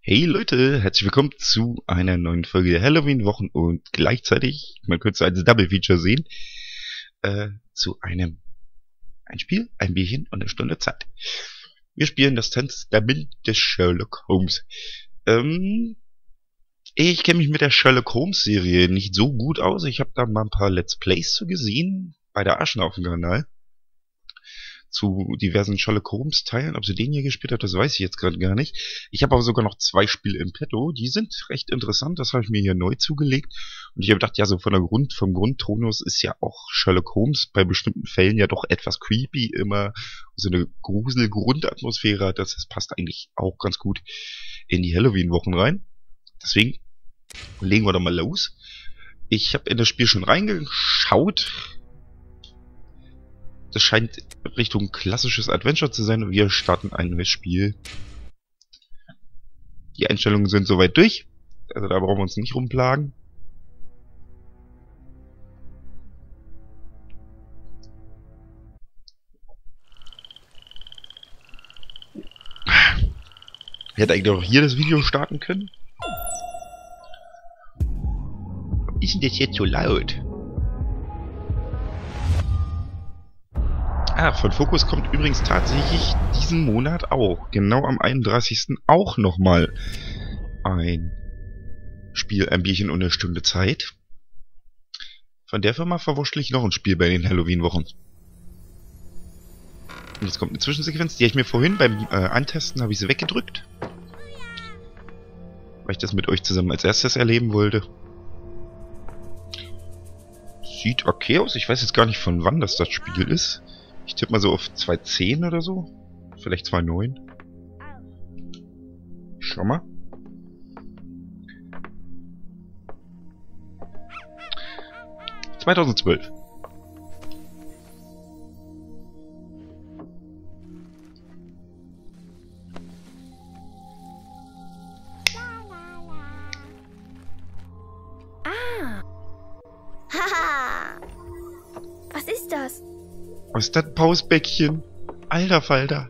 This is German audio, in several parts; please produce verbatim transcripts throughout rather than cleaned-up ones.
Hey Leute, herzlich willkommen zu einer neuen Folge der Halloween-Wochen und gleichzeitig, man könnte es als Double Feature sehen, äh, zu einem ein Spiel, ein Bierchen und eine Stunde Zeit. Wir spielen das Testament des Sherlock Holmes. Ähm, ich kenne mich mit der Sherlock Holmes Serie nicht so gut aus. Ich habe da mal ein paar Let's Plays zu gesehen, bei der Aschen auf dem Kanal. Zu diversen Sherlock Holmes Teilen. Ob sie den hier gespielt hat, das weiß ich jetzt gerade gar nicht. Ich habe aber sogar noch zwei Spiele im Petto. Die sind recht interessant. Das habe ich mir hier neu zugelegt. Und ich habe gedacht, ja, so von der Grund, vom Grundtonus ist ja auch Sherlock Holmes bei bestimmten Fällen ja doch etwas creepy immer. So eine Grusel-Grundatmosphäre hat. Das, das passt eigentlich auch ganz gut in die Halloween-Wochen rein. Deswegen legen wir doch mal los. Ich habe in das Spiel schon reingeschaut. Das scheint Richtung klassisches Adventure zu sein und wir starten ein neues Spiel. Die Einstellungen sind soweit durch, also da brauchen wir uns nicht rumplagen. Ich hätte eigentlich auch hier das Video starten können. Warum ist denn das jetzt so laut? Ah, von Focus kommt übrigens tatsächlich diesen Monat auch, genau am einunddreißigsten auch nochmal ein Spiel, ein Bierchen und eine Stunde Zeit. Von der Firma verwurschtel ich noch ein Spiel bei den Halloween-Wochen. Und jetzt kommt eine Zwischensequenz, die habe ich mir vorhin beim äh, Antesten, habe ich sie weggedrückt. Weil ich das mit euch zusammen als erstes erleben wollte. Sieht okay aus, ich weiß jetzt gar nicht von wann das das Spiel ist. Ich tippe mal so auf zwei Punkt zehn oder so. Vielleicht zwei Punkt neun. Schau mal. zweitausendzwölf. Ah. Haha. Was ist das? Was ist das ein Pausbäckchen? Alter Falter.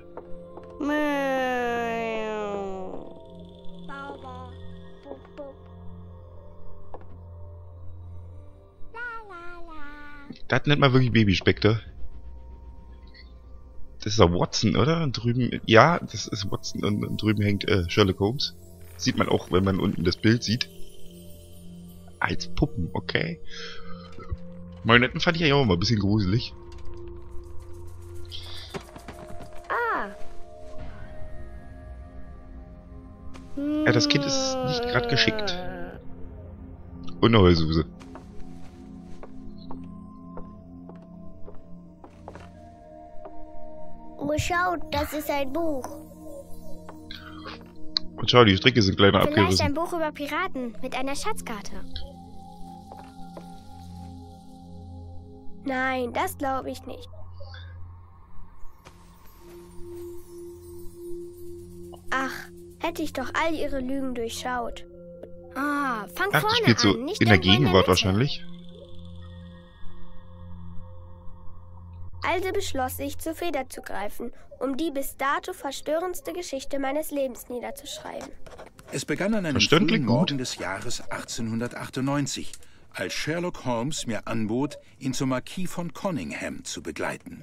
Das nennt man wirklich Babyspeck, da. Das ist doch Watson, oder? Und drüben, ja, das ist Watson und, und drüben hängt äh, Sherlock Holmes. Sieht man auch, wenn man unten das Bild sieht. Als Puppen, okay. Marionetten fand ich ja auch mal ein bisschen gruselig. Ja, das Kind ist nicht gerade geschickt. Und eine Heulsuse. Oh, schaut, das ist ein Buch. Und schau, die Stricke sind kleiner Vielleicht abgerissen. ein Buch über Piraten mit einer Schatzkarte. Nein, das glaube ich nicht. Ach, hätte ich doch all ihre Lügen durchschaut. Ah, fang Ach, vorne das spielt so an, nicht in der irgendwo in Gegenwart Mitte. wahrscheinlich. Also beschloss ich, zur Feder zu greifen, um die bis dato verstörendste Geschichte meines Lebens niederzuschreiben. Es begann an einem Verständlich frühen gut. Morgen des Jahres achtzehnhundertachtundneunzig, als Sherlock Holmes mir anbot, ihn zum Marquis von Conyngham zu begleiten.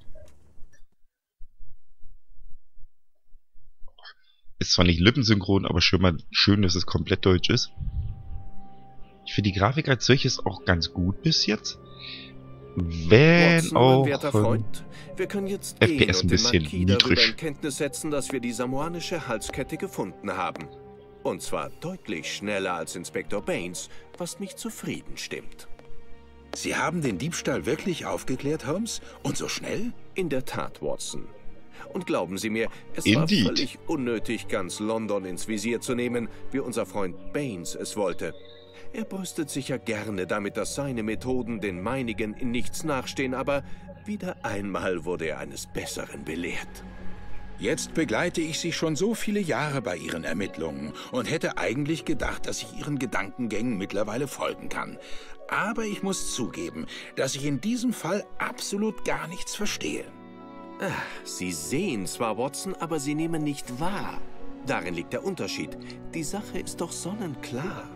Ist zwar nicht lippensynchron, aber schön, mal, schön, dass es komplett deutsch ist. Ich finde die Grafik als solches auch ganz gut bis jetzt. Wenn Watson, auch mein werter ähm, Freund, wir können jetzt F gehen P S ein und den bisschen Marquis darüber niedrig. in Kenntnis setzen, dass wir die samoanische Halskette gefunden haben. Und zwar deutlich schneller als Inspektor Baines, was mich zufrieden stimmt. Sie haben den Diebstahl wirklich aufgeklärt, Holmes? Und so schnell? In der Tat, Watson. Und glauben Sie mir, es Indeed. war völlig unnötig, ganz London ins Visier zu nehmen, wie unser Freund Baines es wollte. Er brüstet sich ja gerne damit, dass seine Methoden den meinigen in nichts nachstehen, aber wieder einmal wurde er eines Besseren belehrt. Jetzt begleite ich Sie schon so viele Jahre bei Ihren Ermittlungen und hätte eigentlich gedacht, dass ich Ihren Gedankengängen mittlerweile folgen kann. Aber ich muss zugeben, dass ich in diesem Fall absolut gar nichts verstehe. Sie sehen zwar, Watson, aber Sie nehmen nicht wahr. Darin liegt der Unterschied. Die Sache ist doch sonnenklar.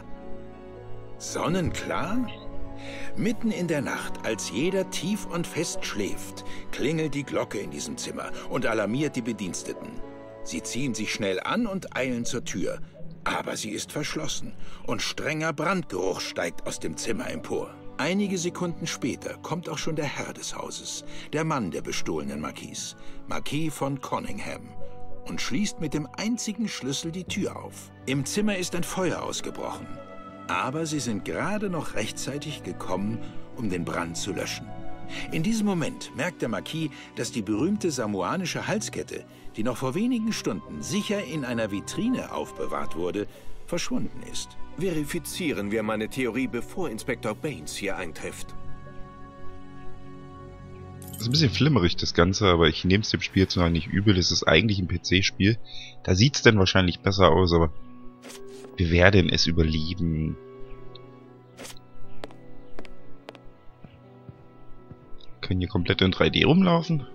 Sonnenklar? Mitten in der Nacht, als jeder tief und fest schläft, klingelt die Glocke in diesem Zimmer und alarmiert die Bediensteten. Sie ziehen sich schnell an und eilen zur Tür. Aber sie ist verschlossen und strenger Brandgeruch steigt aus dem Zimmer empor. Einige Sekunden später kommt auch schon der Herr des Hauses, der Mann der bestohlenen Marquise, Marquis von Conyngham, und schließt mit dem einzigen Schlüssel die Tür auf. Im Zimmer ist ein Feuer ausgebrochen. Aber sie sind gerade noch rechtzeitig gekommen, um den Brand zu löschen. In diesem Moment merkt der Marquis, dass die berühmte samoanische Halskette, die noch vor wenigen Stunden sicher in einer Vitrine aufbewahrt wurde, verschwunden ist. Verifizieren wir meine Theorie, bevor Inspektor Baines hier eintrifft. Das ist ein bisschen flimmerig, das Ganze, aber ich nehme es dem Spiel zwar nicht übel. Es ist eigentlich ein P C-Spiel. Da sieht es dann wahrscheinlich besser aus, aber wir werden es überleben. Können hier komplett in drei D rumlaufen.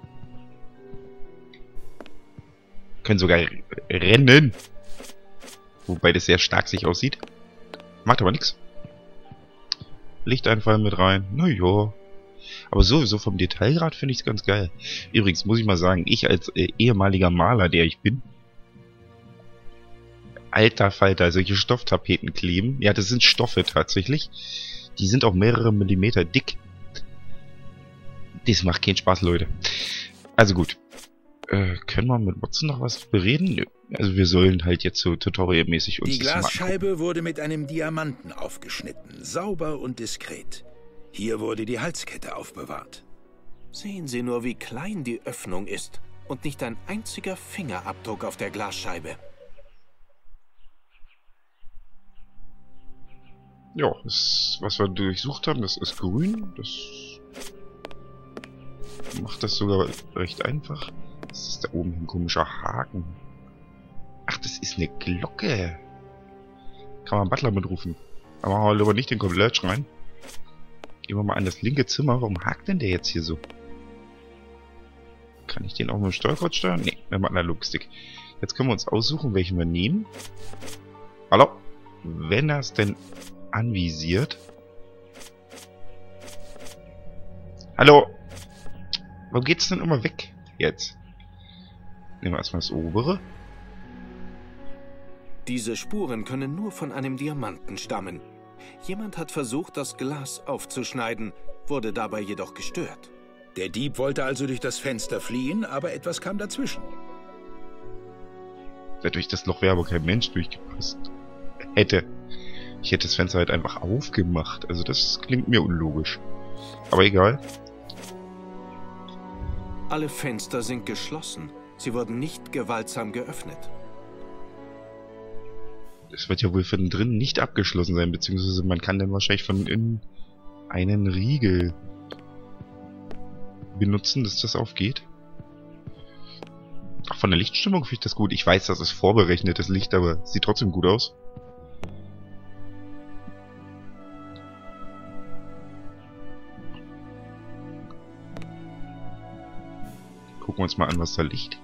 Können sogar rennen. Wobei das sehr stark sich aussieht. Macht aber nichts. Lichteinfall mit rein. Naja. Aber sowieso vom Detailgrad finde ich es ganz geil. Übrigens muss ich mal sagen, ich als äh, ehemaliger Maler, der ich bin, alter Falter, solche Stofftapeten kleben. Ja, das sind Stoffe tatsächlich. Die sind auch mehrere Millimeter dick. Das macht keinen Spaß, Leute. Also gut. Äh, können wir mit Watson noch was bereden? Nö. Also wir sollen halt jetzt so tutorialmäßig uns Die das mal Glasscheibe wurde mit einem Diamanten aufgeschnitten, sauber und diskret. Hier wurde die Halskette aufbewahrt. Sehen Sie nur, wie klein die Öffnung ist und nicht ein einziger Fingerabdruck auf der Glasscheibe. Ja, das, was wir durchsucht haben, das ist grün. Das macht das sogar recht einfach. Das ist da oben ein komischer Haken. Ach, das ist eine Glocke. Kann man einen Butler mitrufen. Aber machen wir lieber nicht den Converge rein. Gehen wir mal an das linke Zimmer. Warum hakt denn der jetzt hier so? Kann ich den auch mit dem Steuerkreuz steuern? Ne, mit dem Analogstick. Jetzt können wir uns aussuchen, welchen wir nehmen. Hallo? Wenn er es denn anvisiert. Hallo? Warum geht's denn immer weg? Jetzt. Nehmen wir erstmal das obere. Diese Spuren können nur von einem Diamanten stammen. Jemand hat versucht, das Glas aufzuschneiden, wurde dabei jedoch gestört. Der Dieb wollte also durch das Fenster fliehen, aber etwas kam dazwischen. Durch das Loch wäre aber kein Mensch durchgepasst. Hätte. Ich hätte das Fenster halt einfach aufgemacht. Also das klingt mir unlogisch. Aber egal. Alle Fenster sind geschlossen. Sie wurden nicht gewaltsam geöffnet. Es wird ja wohl von drinnen nicht abgeschlossen sein, beziehungsweise man kann dann wahrscheinlich von innen einen Riegel benutzen, dass das aufgeht. Ach, von der Lichtstimmung finde ich das gut. Ich weiß, das ist vorberechnetes Licht, aber es sieht trotzdem gut aus. Gucken wir uns mal an, was da liegt.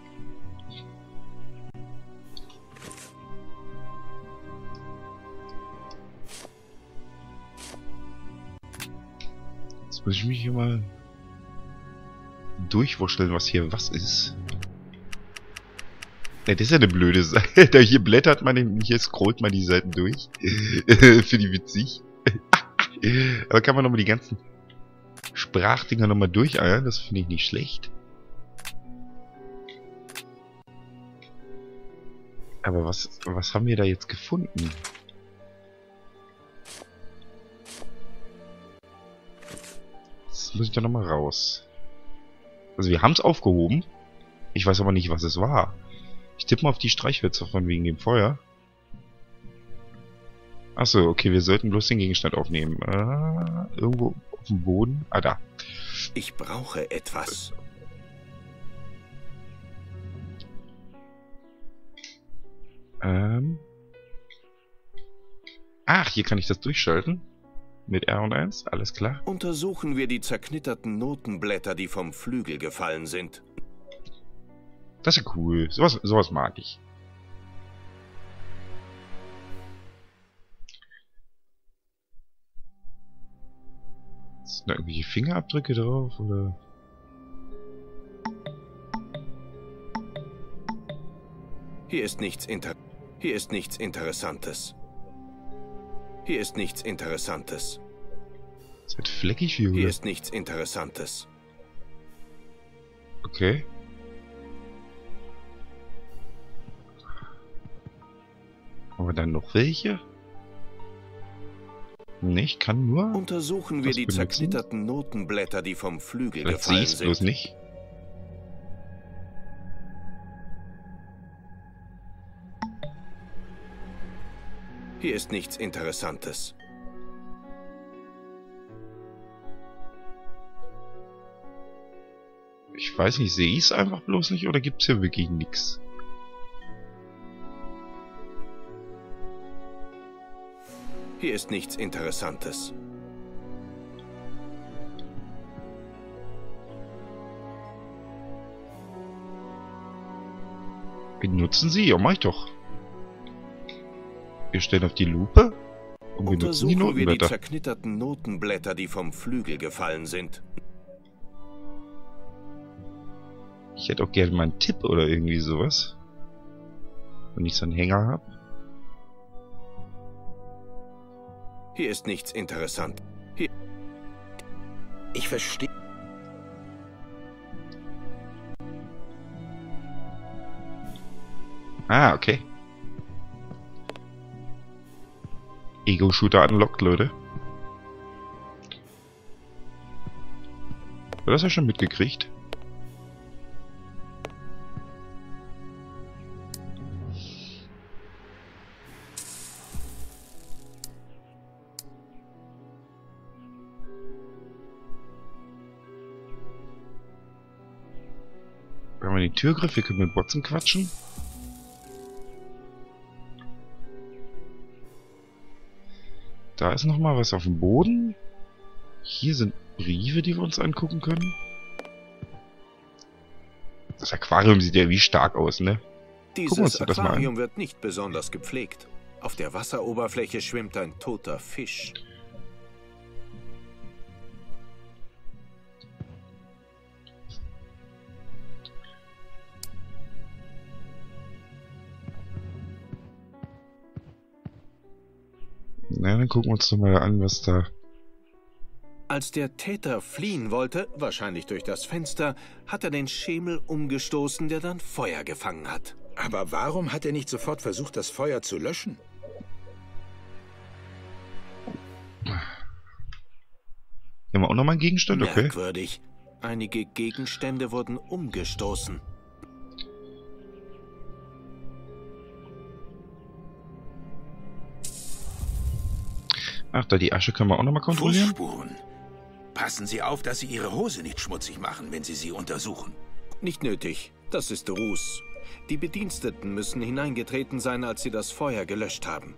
Jetzt muss ich mich hier mal durchwurschteln, was hier was ist. Ja, das ist ja eine blöde Sache. Da hier blättert man, hier scrollt man die Seiten durch. Finde ich witzig. Aber kann man nochmal die ganzen Sprachdinger nochmal durcheiern? Das finde ich nicht schlecht. Aber was, was haben wir da jetzt gefunden? Jetzt muss ich da nochmal raus. Also wir haben es aufgehoben. Ich weiß aber nicht, was es war. Ich tippe mal auf die Streichhölzer von wegen dem Feuer. Achso, okay, wir sollten bloß den Gegenstand aufnehmen. Äh, irgendwo auf dem Boden. Ah, da. Ich brauche etwas. Ähm. Ach, hier kann ich das durchschalten. Mit R und eins, alles klar. Untersuchen wir die zerknitterten Notenblätter, die vom Flügel gefallen sind. Das ist ja cool. Sowas, sowas mag ich. Sind da irgendwelche Fingerabdrücke drauf, oder? Hier ist nichts inter... Hier ist nichts Interessantes. Hier ist nichts Interessantes. Ist halt fleckig wie, oder? Hier ist nichts Interessantes. Okay. Aber dann noch welche? Nee, ich kann nur... Untersuchen wir das die benutzen. zerknitterten Notenblätter, die vom Flügel Vielleicht sehe gefallen ich es bloß sind. nicht. Hier ist nichts Interessantes. Ich weiß nicht, sehe ich es einfach bloß nicht, oder gibt es hier wirklich nichts? Hier ist nichts Interessantes. Benutzen Sie? Ja, mach ich doch. Wir stellen auf die Lupe und benutzen die Untersuchen wir die Notenblätter. zerknitterten Notenblätter, die vom Flügel gefallen sind. Ich hätte auch gerne mal einen Tipp oder irgendwie sowas. Wenn ich so einen Hänger habe. Hier ist nichts interessant. Hier. Ich verstehe. Ah, okay. Ego-Shooter unlocked, Leute. Hat das ja schon mitgekriegt? Wir haben den Türgriff, wir können mit Watson quatschen. Da ist noch mal was auf dem Boden. Hier sind Briefe, die wir uns angucken können. Das Aquarium sieht ja wie stark aus, ne? Gucken wir uns Dieses das mal an. Aquarium wird nicht besonders gepflegt. Auf der Wasseroberfläche schwimmt ein toter Fisch. Na, dann gucken wir uns doch mal an, was da... Als der Täter fliehen wollte, wahrscheinlich durch das Fenster, hat er den Schemel umgestoßen, der dann Feuer gefangen hat. Aber warum hat er nicht sofort versucht, das Feuer zu löschen? Hier haben wir auch nochmal einen Gegenstand, okay. Merkwürdig. Einige Gegenstände wurden umgestoßen. Ach, da die Asche können wir auch nochmal kontrollieren. Fußspuren. Passen Sie auf, dass Sie Ihre Hose nicht schmutzig machen, wenn Sie sie untersuchen. Nicht nötig. Das ist Ruß. Die Bediensteten müssen hineingetreten sein, als sie das Feuer gelöscht haben.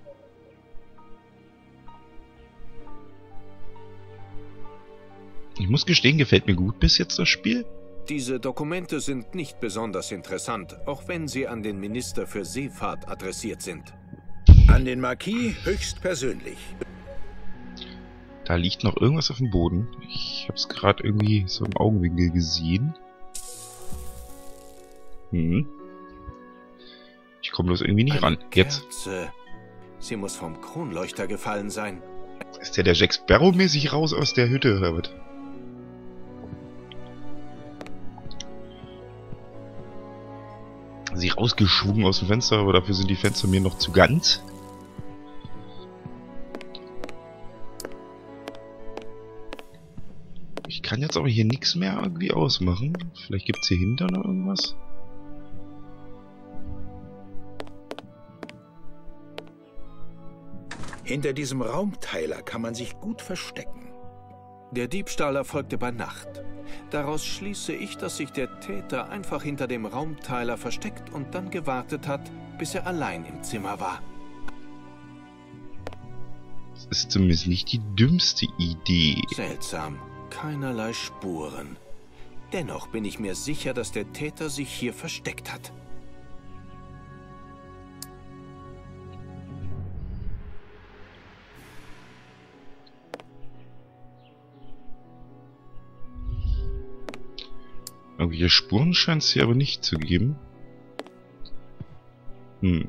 Ich muss gestehen, gefällt mir gut bis jetzt das Spiel. Diese Dokumente sind nicht besonders interessant, auch wenn sie an den Minister für Seefahrt adressiert sind. An den Marquis höchstpersönlich. Da liegt noch irgendwas auf dem Boden. Ich habe es gerade irgendwie so im Augenwinkel gesehen. Hm. Ich komme bloß irgendwie nicht Eine ran. Jetzt Kerze. Sie muss vom Kronleuchter gefallen sein. ist der der Jack Sparrow mäßig raus aus der Hütte, oder was? Sie rausgeschwungen aus dem Fenster, aber dafür sind die Fenster mir noch zu ganz. Ich kann jetzt aber hier nichts mehr irgendwie ausmachen. Vielleicht gibt es hier hinter noch irgendwas. Hinter diesem Raumteiler kann man sich gut verstecken. Der Diebstahl erfolgte bei Nacht. Daraus schließe ich, dass sich der Täter einfach hinter dem Raumteiler versteckt und dann gewartet hat, bis er allein im Zimmer war. Das ist zumindest nicht die dümmste Idee. Seltsam. Keinerlei Spuren. Dennoch bin ich mir sicher, dass der Täter sich hier versteckt hat. Irgendwelche Spuren scheint es hier aber nicht zu geben. Hm.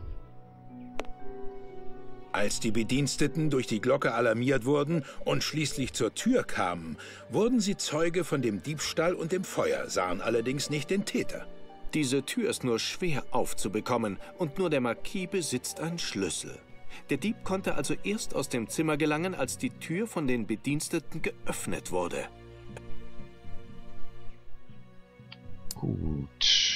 Als die Bediensteten durch die Glocke alarmiert wurden und schließlich zur Tür kamen, wurden sie Zeuge von dem Diebstahl und dem Feuer, sahen allerdings nicht den Täter. Diese Tür ist nur schwer aufzubekommen und nur der Marquis besitzt einen Schlüssel. Der Dieb konnte also erst aus dem Zimmer gelangen, als die Tür von den Bediensteten geöffnet wurde. Gut.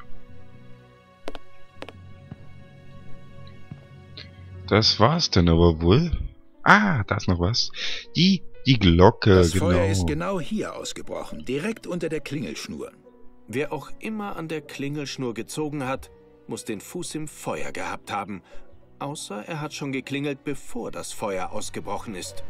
Das war's denn aber wohl. Ah, da ist noch was. Die, die Glocke, Das genau. Feuer ist genau hier ausgebrochen, direkt unter der Klingelschnur. Wer auch immer an der Klingelschnur gezogen hat, muss den Fuß im Feuer gehabt haben. Außer er hat schon geklingelt, bevor das Feuer ausgebrochen ist.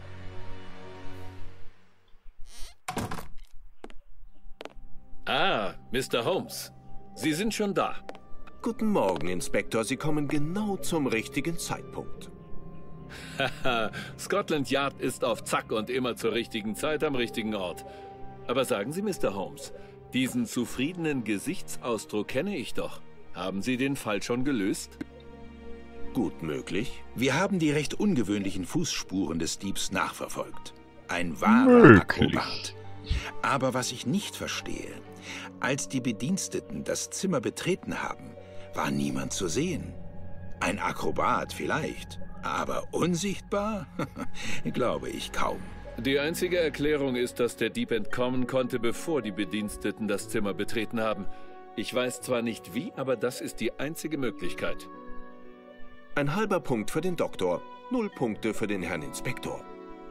Ah, Mister Holmes. Sie sind schon da. Guten Morgen, Inspektor. Sie kommen genau zum richtigen Zeitpunkt. Haha, Scotland Yard ist auf Zack und immer zur richtigen Zeit am richtigen Ort. Aber sagen Sie, Mister Holmes, diesen zufriedenen Gesichtsausdruck kenne ich doch. Haben Sie den Fall schon gelöst? Gut möglich. Wir haben die recht ungewöhnlichen Fußspuren des Diebs nachverfolgt. Ein wahrer Möglich. Akrobat. Aber was ich nicht verstehe, als die Bediensteten das Zimmer betreten haben, war niemand zu sehen. Ein Akrobat vielleicht, aber unsichtbar? Glaube ich kaum. Die einzige Erklärung ist, dass der Dieb entkommen konnte, bevor die Bediensteten das Zimmer betreten haben. Ich weiß zwar nicht wie, aber das ist die einzige Möglichkeit. Ein halber Punkt für den Doktor, null Punkte für den Herrn Inspektor.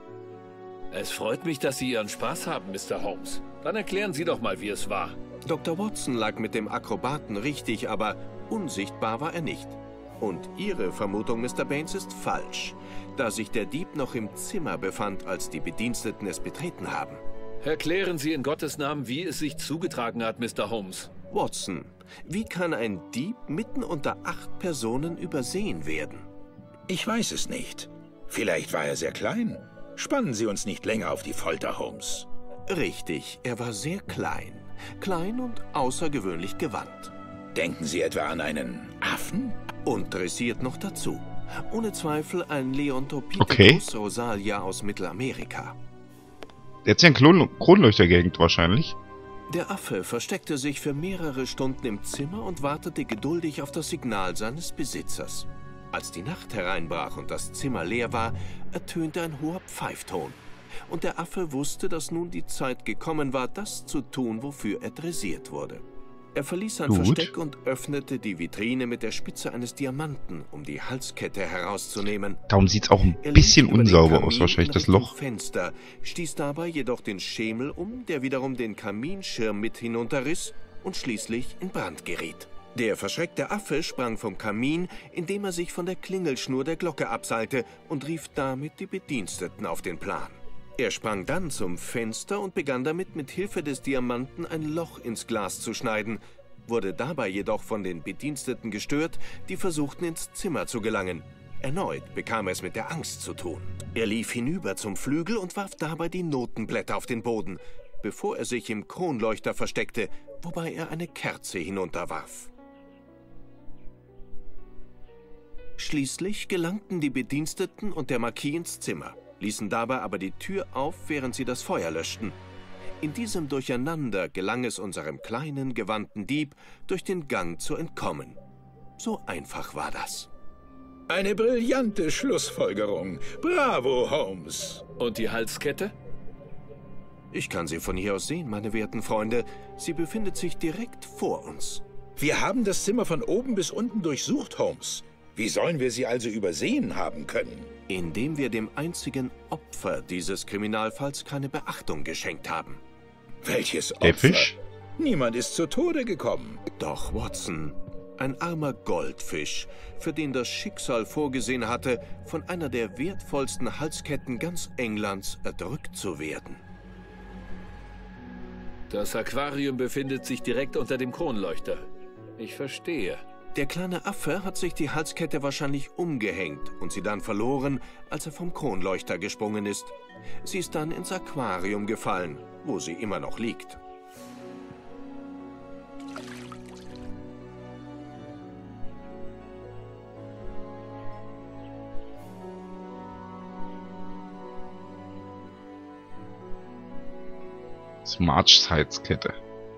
Es freut mich, dass Sie Ihren Spaß haben, Mister Holmes. Dann erklären Sie doch mal, wie es war. Doktor Watson lag mit dem Akrobaten richtig, aber unsichtbar war er nicht. Und Ihre Vermutung, Mister Baines, ist falsch, da sich der Dieb noch im Zimmer befand, als die Bediensteten es betreten haben. Erklären Sie in Gottes Namen, wie es sich zugetragen hat, Mister Holmes. Watson, wie kann ein Dieb mitten unter acht Personen übersehen werden? Ich weiß es nicht. Vielleicht war er sehr klein. Spannen Sie uns nicht länger auf die Folter, Holmes. Richtig, er war sehr klein. Klein und außergewöhnlich gewandt. Denken Sie etwa an einen Affen? Und dressiert noch dazu. Ohne Zweifel ein Leontopithecus Okay. rosalia aus Mittelamerika. Der hat ja einen Klon Kronleuchter gehängt wahrscheinlich. Der Affe versteckte sich für mehrere Stunden im Zimmer und wartete geduldig auf das Signal seines Besitzers. Als die Nacht hereinbrach und das Zimmer leer war, ertönte ein hoher Pfeifton. Und der Affe wusste, dass nun die Zeit gekommen war, das zu tun, wofür er dressiert wurde. Er verließ sein Gut. Versteck und öffnete die Vitrine mit der Spitze eines Diamanten, um die Halskette herauszunehmen. Darum sieht's auch ein Er bisschen lief über den unsauber Kamin aus, wahrscheinlich in das Richtung Loch. Fenster, stieß dabei jedoch den Schemel um, der wiederum den Kaminschirm mit hinunterriss und schließlich in Brand geriet. Der verschreckte Affe sprang vom Kamin, indem er sich von der Klingelschnur der Glocke abseilte und rief damit die Bediensteten auf den Plan. Er sprang dann zum Fenster und begann damit, mit Hilfe des Diamanten ein Loch ins Glas zu schneiden, wurde dabei jedoch von den Bediensteten gestört, die versuchten, ins Zimmer zu gelangen. Erneut bekam er es mit der Angst zu tun. Er lief hinüber zum Flügel und warf dabei die Notenblätter auf den Boden, bevor er sich im Kronleuchter versteckte, wobei er eine Kerze hinunterwarf. Schließlich gelangten die Bediensteten und der Marquis ins Zimmer, ließen dabei aber die Tür auf, während sie das Feuer löschten. In diesem Durcheinander gelang es unserem kleinen, gewandten Dieb, durch den Gang zu entkommen. So einfach war das. Eine brillante Schlussfolgerung. Bravo, Holmes. Und die Halskette? Ich kann sie von hier aus sehen, meine werten Freunde. Sie befindet sich direkt vor uns. Wir haben das Zimmer von oben bis unten durchsucht, Holmes. Wie sollen wir sie also übersehen haben können? Indem wir dem einzigen Opfer dieses Kriminalfalls keine Beachtung geschenkt haben. Welches Opfer? Der Fisch? Niemand ist zu Tode gekommen. Doch, Watson, ein armer Goldfisch, für den das Schicksal vorgesehen hatte, von einer der wertvollsten Halsketten ganz Englands erdrückt zu werden. Das Aquarium befindet sich direkt unter dem Kronleuchter. Ich verstehe. Der kleine Affe hat sich die Halskette wahrscheinlich umgehängt und sie dann verloren, als er vom Kronleuchter gesprungen ist. Sie ist dann ins Aquarium gefallen, wo sie immer noch liegt. Marchs Halskette.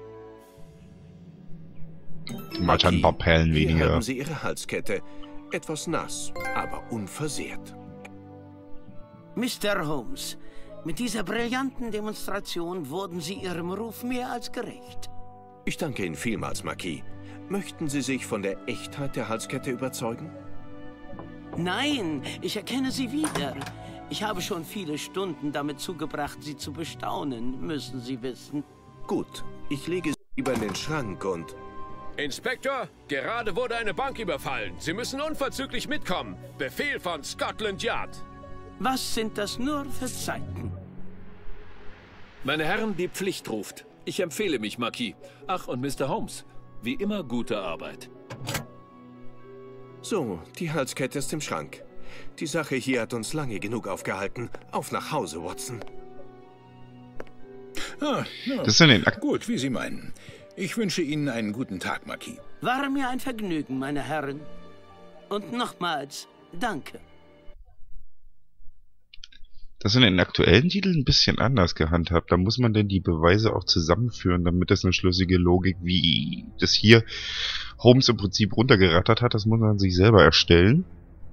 March hat ein paar Perlen Hier weniger. haben Sie Ihre Halskette. Etwas nass, aber unversehrt. Mister Holmes, mit dieser brillanten Demonstration wurden Sie Ihrem Ruf mehr als gerecht. Ich danke Ihnen vielmals, Marquis. Möchten Sie sich von der Echtheit der Halskette überzeugen? Nein, ich erkenne Sie wieder. Ich habe schon viele Stunden damit zugebracht, Sie zu bestaunen, müssen Sie wissen. Gut, ich lege sie lieber in den Schrank und... Inspektor, gerade wurde eine Bank überfallen. Sie müssen unverzüglich mitkommen. Befehl von Scotland Yard. Was sind das nur für Zeiten? Meine Herren, die Pflicht ruft. Ich empfehle mich, Marquis. Ach, und Mister Holmes, wie immer gute Arbeit. So, die Halskette ist im Schrank. Die Sache hier hat uns lange genug aufgehalten. Auf nach Hause, Watson. Ah, ja. Das sind den Ak Gut, wie Sie meinen. Ich wünsche Ihnen einen guten Tag, Marquis. War mir ein Vergnügen, meine Herren. Und nochmals, danke. Das sind in den aktuellen Titeln ein bisschen anders gehandhabt. Da muss man denn die Beweise auch zusammenführen, damit das eine schlüssige Logik, wie das hier Holmes im Prinzip runtergerattert hat, das muss man sich selber erstellen.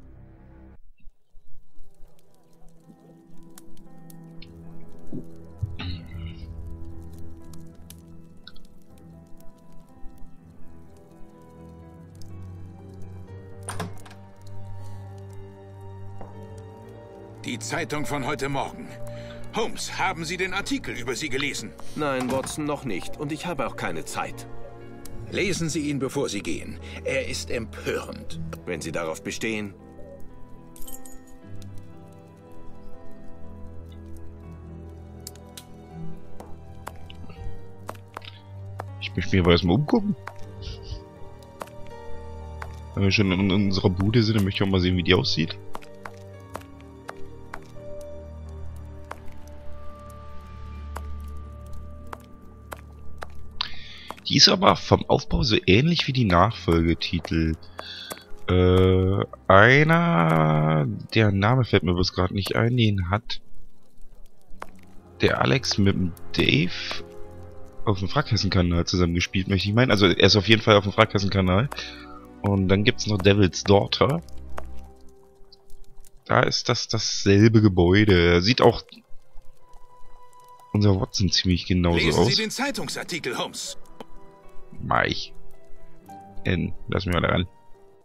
Die Zeitung von heute Morgen. Holmes, haben Sie den Artikel über Sie gelesen? Nein, Watson, noch nicht. Und ich habe auch keine Zeit. Lesen Sie ihn, bevor Sie gehen. Er ist empörend. Wenn Sie darauf bestehen. Ich möchte mich aber erstmal umgucken. Wenn wir schon in unserer Bude sind, dann möchte ich auch mal sehen, wie die aussieht. Die ist aber vom Aufbau so ähnlich wie die Nachfolgetitel. Äh, einer, der Name fällt mir bloß gerade nicht ein, den hat der Alex mit dem Dave auf dem Frackhessenkanal zusammengespielt, möchte ich meinen. Also er ist auf jeden Fall auf dem Frackhessenkanal. Und dann gibt's noch Devil's Daughter. Da ist das dasselbe Gebäude. Sieht auch unser Watson ziemlich genauso Lesen aus. Sie den Zeitungsartikel, Holmes. Mach ich. N. Lass mich mal da ran.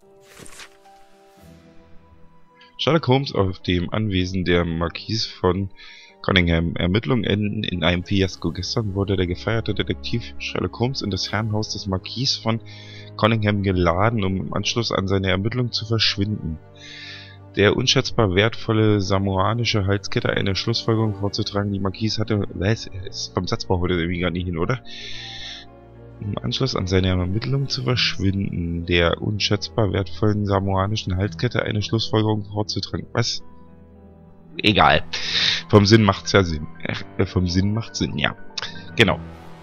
Sherlock Holmes auf dem Anwesen der Marquise von Cunningham. Ermittlungen enden in einem Fiasko. Gestern wurde der gefeierte Detektiv Sherlock Holmes in das Herrenhaus des Marquis von Cunningham geladen, um im Anschluss an seine Ermittlungen zu verschwinden. Der unschätzbar wertvolle samoanische Halskette eine Schlussfolgerung vorzutragen, die Marquis hatte... Was? Ist vom Satzbau heute irgendwie gar nicht hin, oder? Im Anschluss an seine Ermittlungen zu verschwinden, der unschätzbar wertvollen samoanischen Halskette eine Schlussfolgerung vorzutragen. Was? Egal. Vom Sinn macht's ja Sinn. Äh, vom Sinn macht's Sinn, ja. Genau.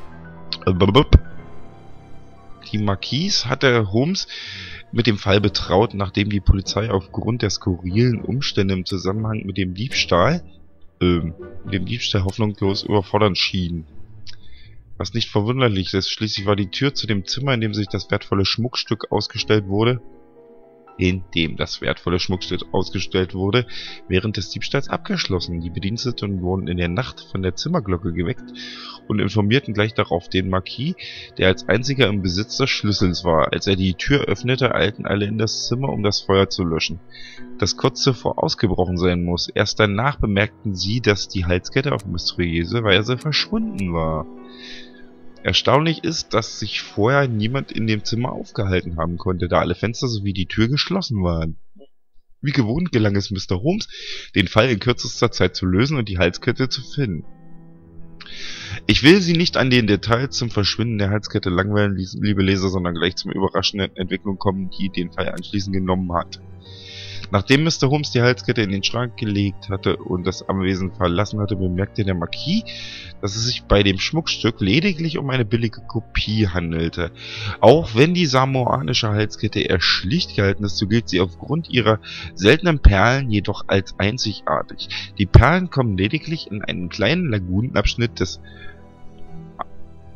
Die Marquise hatte Holmes mit dem Fall betraut, nachdem die Polizei aufgrund der skurrilen Umstände im Zusammenhang mit dem Diebstahl, ähm, mit dem Diebstahl hoffnungslos überfordert schien. Was nicht verwunderlich ist, schließlich war die Tür zu dem Zimmer, in dem sich das wertvolle Schmuckstück ausgestellt wurde, in dem das wertvolle Schmuckstück ausgestellt wurde, während des Diebstahls abgeschlossen. Die Bediensteten wurden in der Nacht von der Zimmerglocke geweckt und informierten gleich darauf den Marquis, der als einziger im Besitz des Schlüssels war. Als er die Tür öffnete, eilten alle in das Zimmer, um das Feuer zu löschen, das kurz zuvor ausgebrochen sein muss. Erst danach bemerkten sie, dass die Halskette auf mysteriöse Weise verschwunden war. Erstaunlich ist, dass sich vorher niemand in dem Zimmer aufgehalten haben konnte, da alle Fenster sowie die Tür geschlossen waren. Wie gewohnt gelang es Mister Holmes, den Fall in kürzester Zeit zu lösen und die Halskette zu finden. Ich will Sie nicht an den Details zum Verschwinden der Halskette langweilen, liebe Leser, sondern gleich zum überraschenden Entwicklung kommen, die den Fall anschließend genommen hat. Nachdem Mister Holmes die Halskette in den Schrank gelegt hatte und das Anwesen verlassen hatte, bemerkte der Marquis, dass es sich bei dem Schmuckstück lediglich um eine billige Kopie handelte. Auch wenn die samoanische Halskette eher schlicht gehalten ist, so gilt sie aufgrund ihrer seltenen Perlen jedoch als einzigartig. Die Perlen kommen lediglich in einen kleinen Lagunenabschnitt des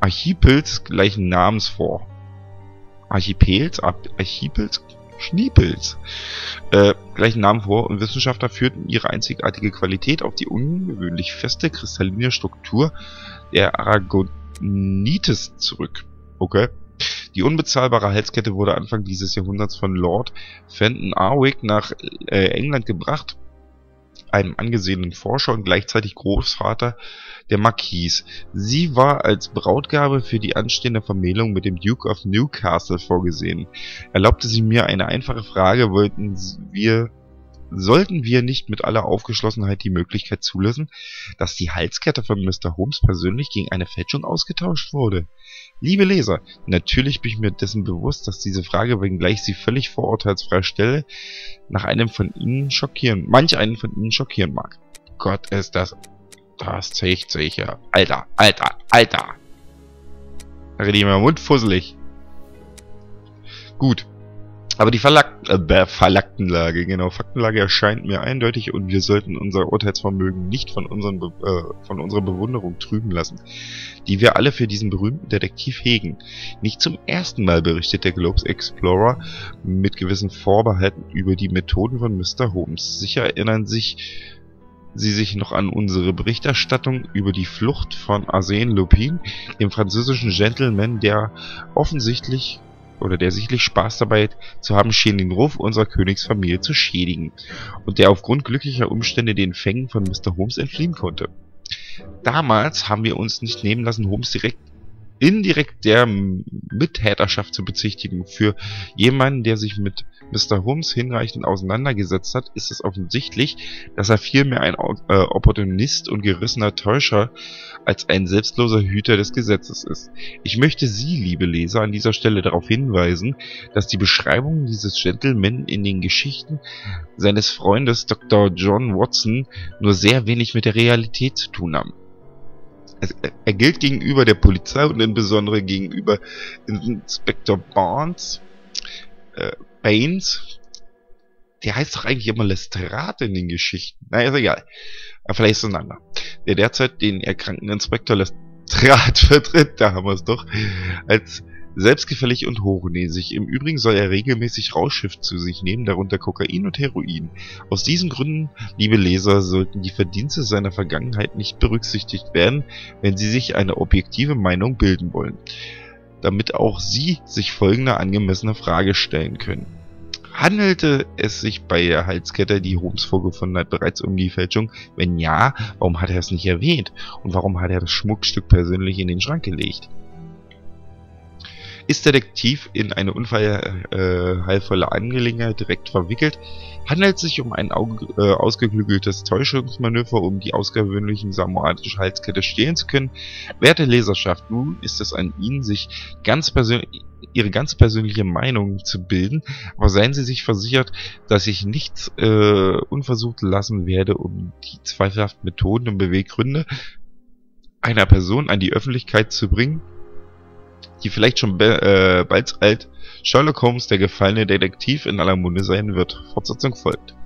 Archipels gleichen Namens vor. Archipels? Archipels? Schniepels. Äh, gleichen Namen vor und Wissenschaftler führten ihre einzigartige Qualität auf die ungewöhnlich feste kristalline Struktur der Aragonites zurück. Okay. Die unbezahlbare Halskette wurde Anfang dieses Jahrhunderts von Lord Fenton Arwick nach äh, England gebracht, einem angesehenen Forscher und gleichzeitig Großvater der Marquise. Sie war als Brautgabe für die anstehende Vermählung mit dem Duke of Newcastle vorgesehen. Erlaubte sie mir eine einfache Frage: Wollten wir, sollten wir nicht mit aller Aufgeschlossenheit die Möglichkeit zulassen, dass die Halskette von Mister Holmes persönlich gegen eine Fälschung ausgetauscht wurde? Liebe Leser, natürlich bin ich mir dessen bewusst, dass diese Frage, wenngleich sie völlig vorurteilsfrei stelle, nach einem von Ihnen schockieren, manch einen von Ihnen schockieren mag. Gott, ist das... Das zeigt sich ja. Alter, Alter, Alter. Da rede ich mir mundfusselig. Gut. Aber die Verlack äh, Verlacktenlage, genau, Faktenlage erscheint mir eindeutig und wir sollten unser Urteilsvermögen nicht von, unseren Be äh, von unserer Bewunderung trüben lassen, die wir alle für diesen berühmten Detektiv hegen. Nicht zum ersten Mal berichtet der Globe Explorer mit gewissen Vorbehalten über die Methoden von Mister Holmes. Sicher erinnern sich Sie sich noch an unsere Berichterstattung über die Flucht von Arsène Lupin, dem französischen Gentleman, der offensichtlich oder der sichtlich Spaß dabei zu haben schien, den Ruf unserer Königsfamilie zu schädigen und der aufgrund glücklicher Umstände den Fängen von Mister Holmes entfliehen konnte. Damals haben wir uns nicht nehmen lassen, Holmes direkt indirekt der Mittäterschaft zu bezichtigen. Für jemanden, der sich mit Mister Holmes hinreichend auseinandergesetzt hat, ist es offensichtlich, dass er vielmehr ein äh, Opportunist und gerissener Täuscher als ein selbstloser Hüter des Gesetzes ist. Ich möchte Sie, liebe Leser, an dieser Stelle darauf hinweisen, dass die Beschreibungen dieses Gentleman in den Geschichten seines Freundes Doktor John Watson nur sehr wenig mit der Realität zu tun haben. Er gilt gegenüber der Polizei und insbesondere gegenüber Inspektor Barnes, äh, Baines, der heißt doch eigentlich immer Lestrade in den Geschichten. Naja, ist egal. Aber vielleicht ist es ein anderer. Der derzeit den erkrankten Inspektor Lestrade vertritt, da haben wir es doch, als selbstgefällig und hochnäsig. Im Übrigen soll er regelmäßig Rauschgift zu sich nehmen, darunter Kokain und Heroin. Aus diesen Gründen, liebe Leser, sollten die Verdienste seiner Vergangenheit nicht berücksichtigt werden, wenn Sie sich eine objektive Meinung bilden wollen, damit auch Sie sich folgende angemessene Frage stellen können. Handelte es sich bei der Halskette, die Holmes vorgefunden hat, bereits um die Fälschung? Wenn ja, warum hat er es nicht erwähnt? Und warum hat er das Schmuckstück persönlich in den Schrank gelegt? Ist Detektiv in eine unheilvolle äh, Angelegenheit direkt verwickelt? Handelt es sich um ein äh, ausgeklügeltes Täuschungsmanöver, um die außergewöhnlichen samoanische Halskette stehlen zu können? Werte Leserschaft, nun ist es an Ihnen, sich ganz persönlich Ihre ganz persönliche Meinung zu bilden, aber seien Sie sich versichert, dass ich nichts äh, unversucht lassen werde, um die zweifelhaften Methoden und Beweggründe einer Person an die Öffentlichkeit zu bringen, die vielleicht schon äh, bald alt Sherlock Holmes, der gefallene Detektiv, in aller Munde sein wird. Fortsetzung folgt.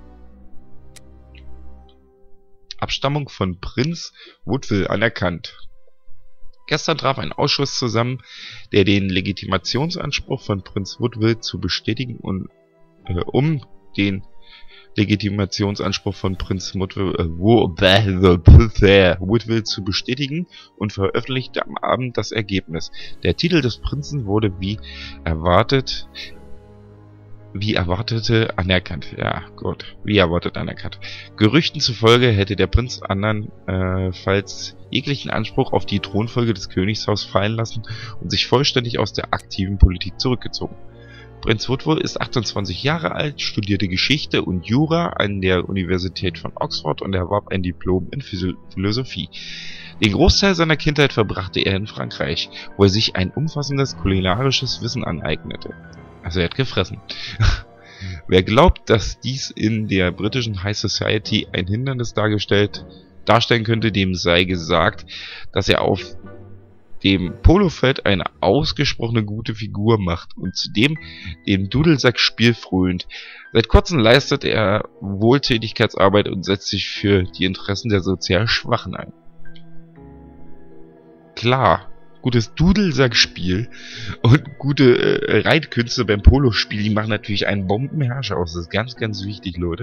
Abstammung von Prinz Woodville anerkannt. Gestern traf ein Ausschuss zusammen, der den Legitimationsanspruch von Prinz Woodville zu bestätigen und äh, um den Legitimationsanspruch von Prinz Woodville, äh, Woodville zu bestätigen und veröffentlichte am Abend das Ergebnis. Der Titel des Prinzen wurde wie erwartet, wie erwartete anerkannt. Ja, gut, wie erwartet anerkannt. Gerüchten zufolge hätte der Prinz andernfalls jeglichen Anspruch auf die Thronfolge des Königshaus fallen lassen und sich vollständig aus der aktiven Politik zurückgezogen. Prinz Woodville ist achtundzwanzig Jahre alt, studierte Geschichte und Jura an der Universität von Oxford und erwarb ein Diplom in Philosophie. Den Großteil seiner Kindheit verbrachte er in Frankreich, wo er sich ein umfassendes kulinarisches Wissen aneignete. Also er hat gefressen. Wer glaubt, dass dies in der britischen High Society ein Hindernis dargestellt, darstellen könnte, dem sei gesagt, dass er auf dem Polofeld eine ausgesprochene gute Figur macht und zudem dem Dudelsackspiel frönt. Seit kurzem leistet er Wohltätigkeitsarbeit und setzt sich für die Interessen der sozial Schwachen ein. Klar, gutes Dudelsackspiel und gute äh, Reitkünste beim Polospiel, die machen natürlich einen Bombenherrscher aus. Das ist ganz, ganz wichtig, Leute.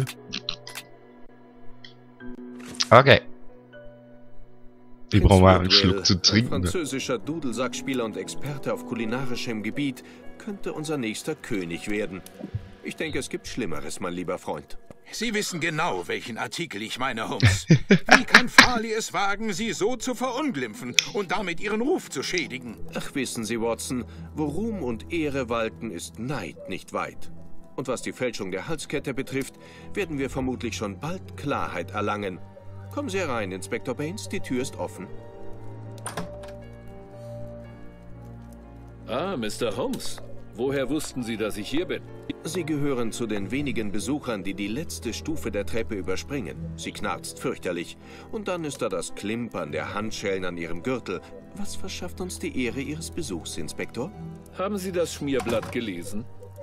Okay. Wir brauchen mal einen Schluck zu trinken. Ein französischer Dudelsackspieler und Experte auf kulinarischem Gebiet könnte unser nächster König werden. Ich denke, es gibt Schlimmeres, mein lieber Freund. Sie wissen genau, welchen Artikel ich meine, Holmes. Wie kann Farley es wagen, Sie so zu verunglimpfen und damit Ihren Ruf zu schädigen? Ach, wissen Sie, Watson, wo Ruhm und Ehre walten, ist Neid nicht weit. Und was die Fälschung der Halskette betrifft, werden wir vermutlich schon bald Klarheit erlangen. Kommen Sie herein, Inspektor Baines, die Tür ist offen. Ah, Mister Holmes. Woher wussten Sie, dass ich hier bin? Sie gehören zu den wenigen Besuchern, die die letzte Stufe der Treppe überspringen. Sie knarzt fürchterlich. Und dann ist da das Klimpern der Handschellen an Ihrem Gürtel. Was verschafft uns die Ehre Ihres Besuchs, Inspektor? Haben Sie das Schmierblatt gelesen?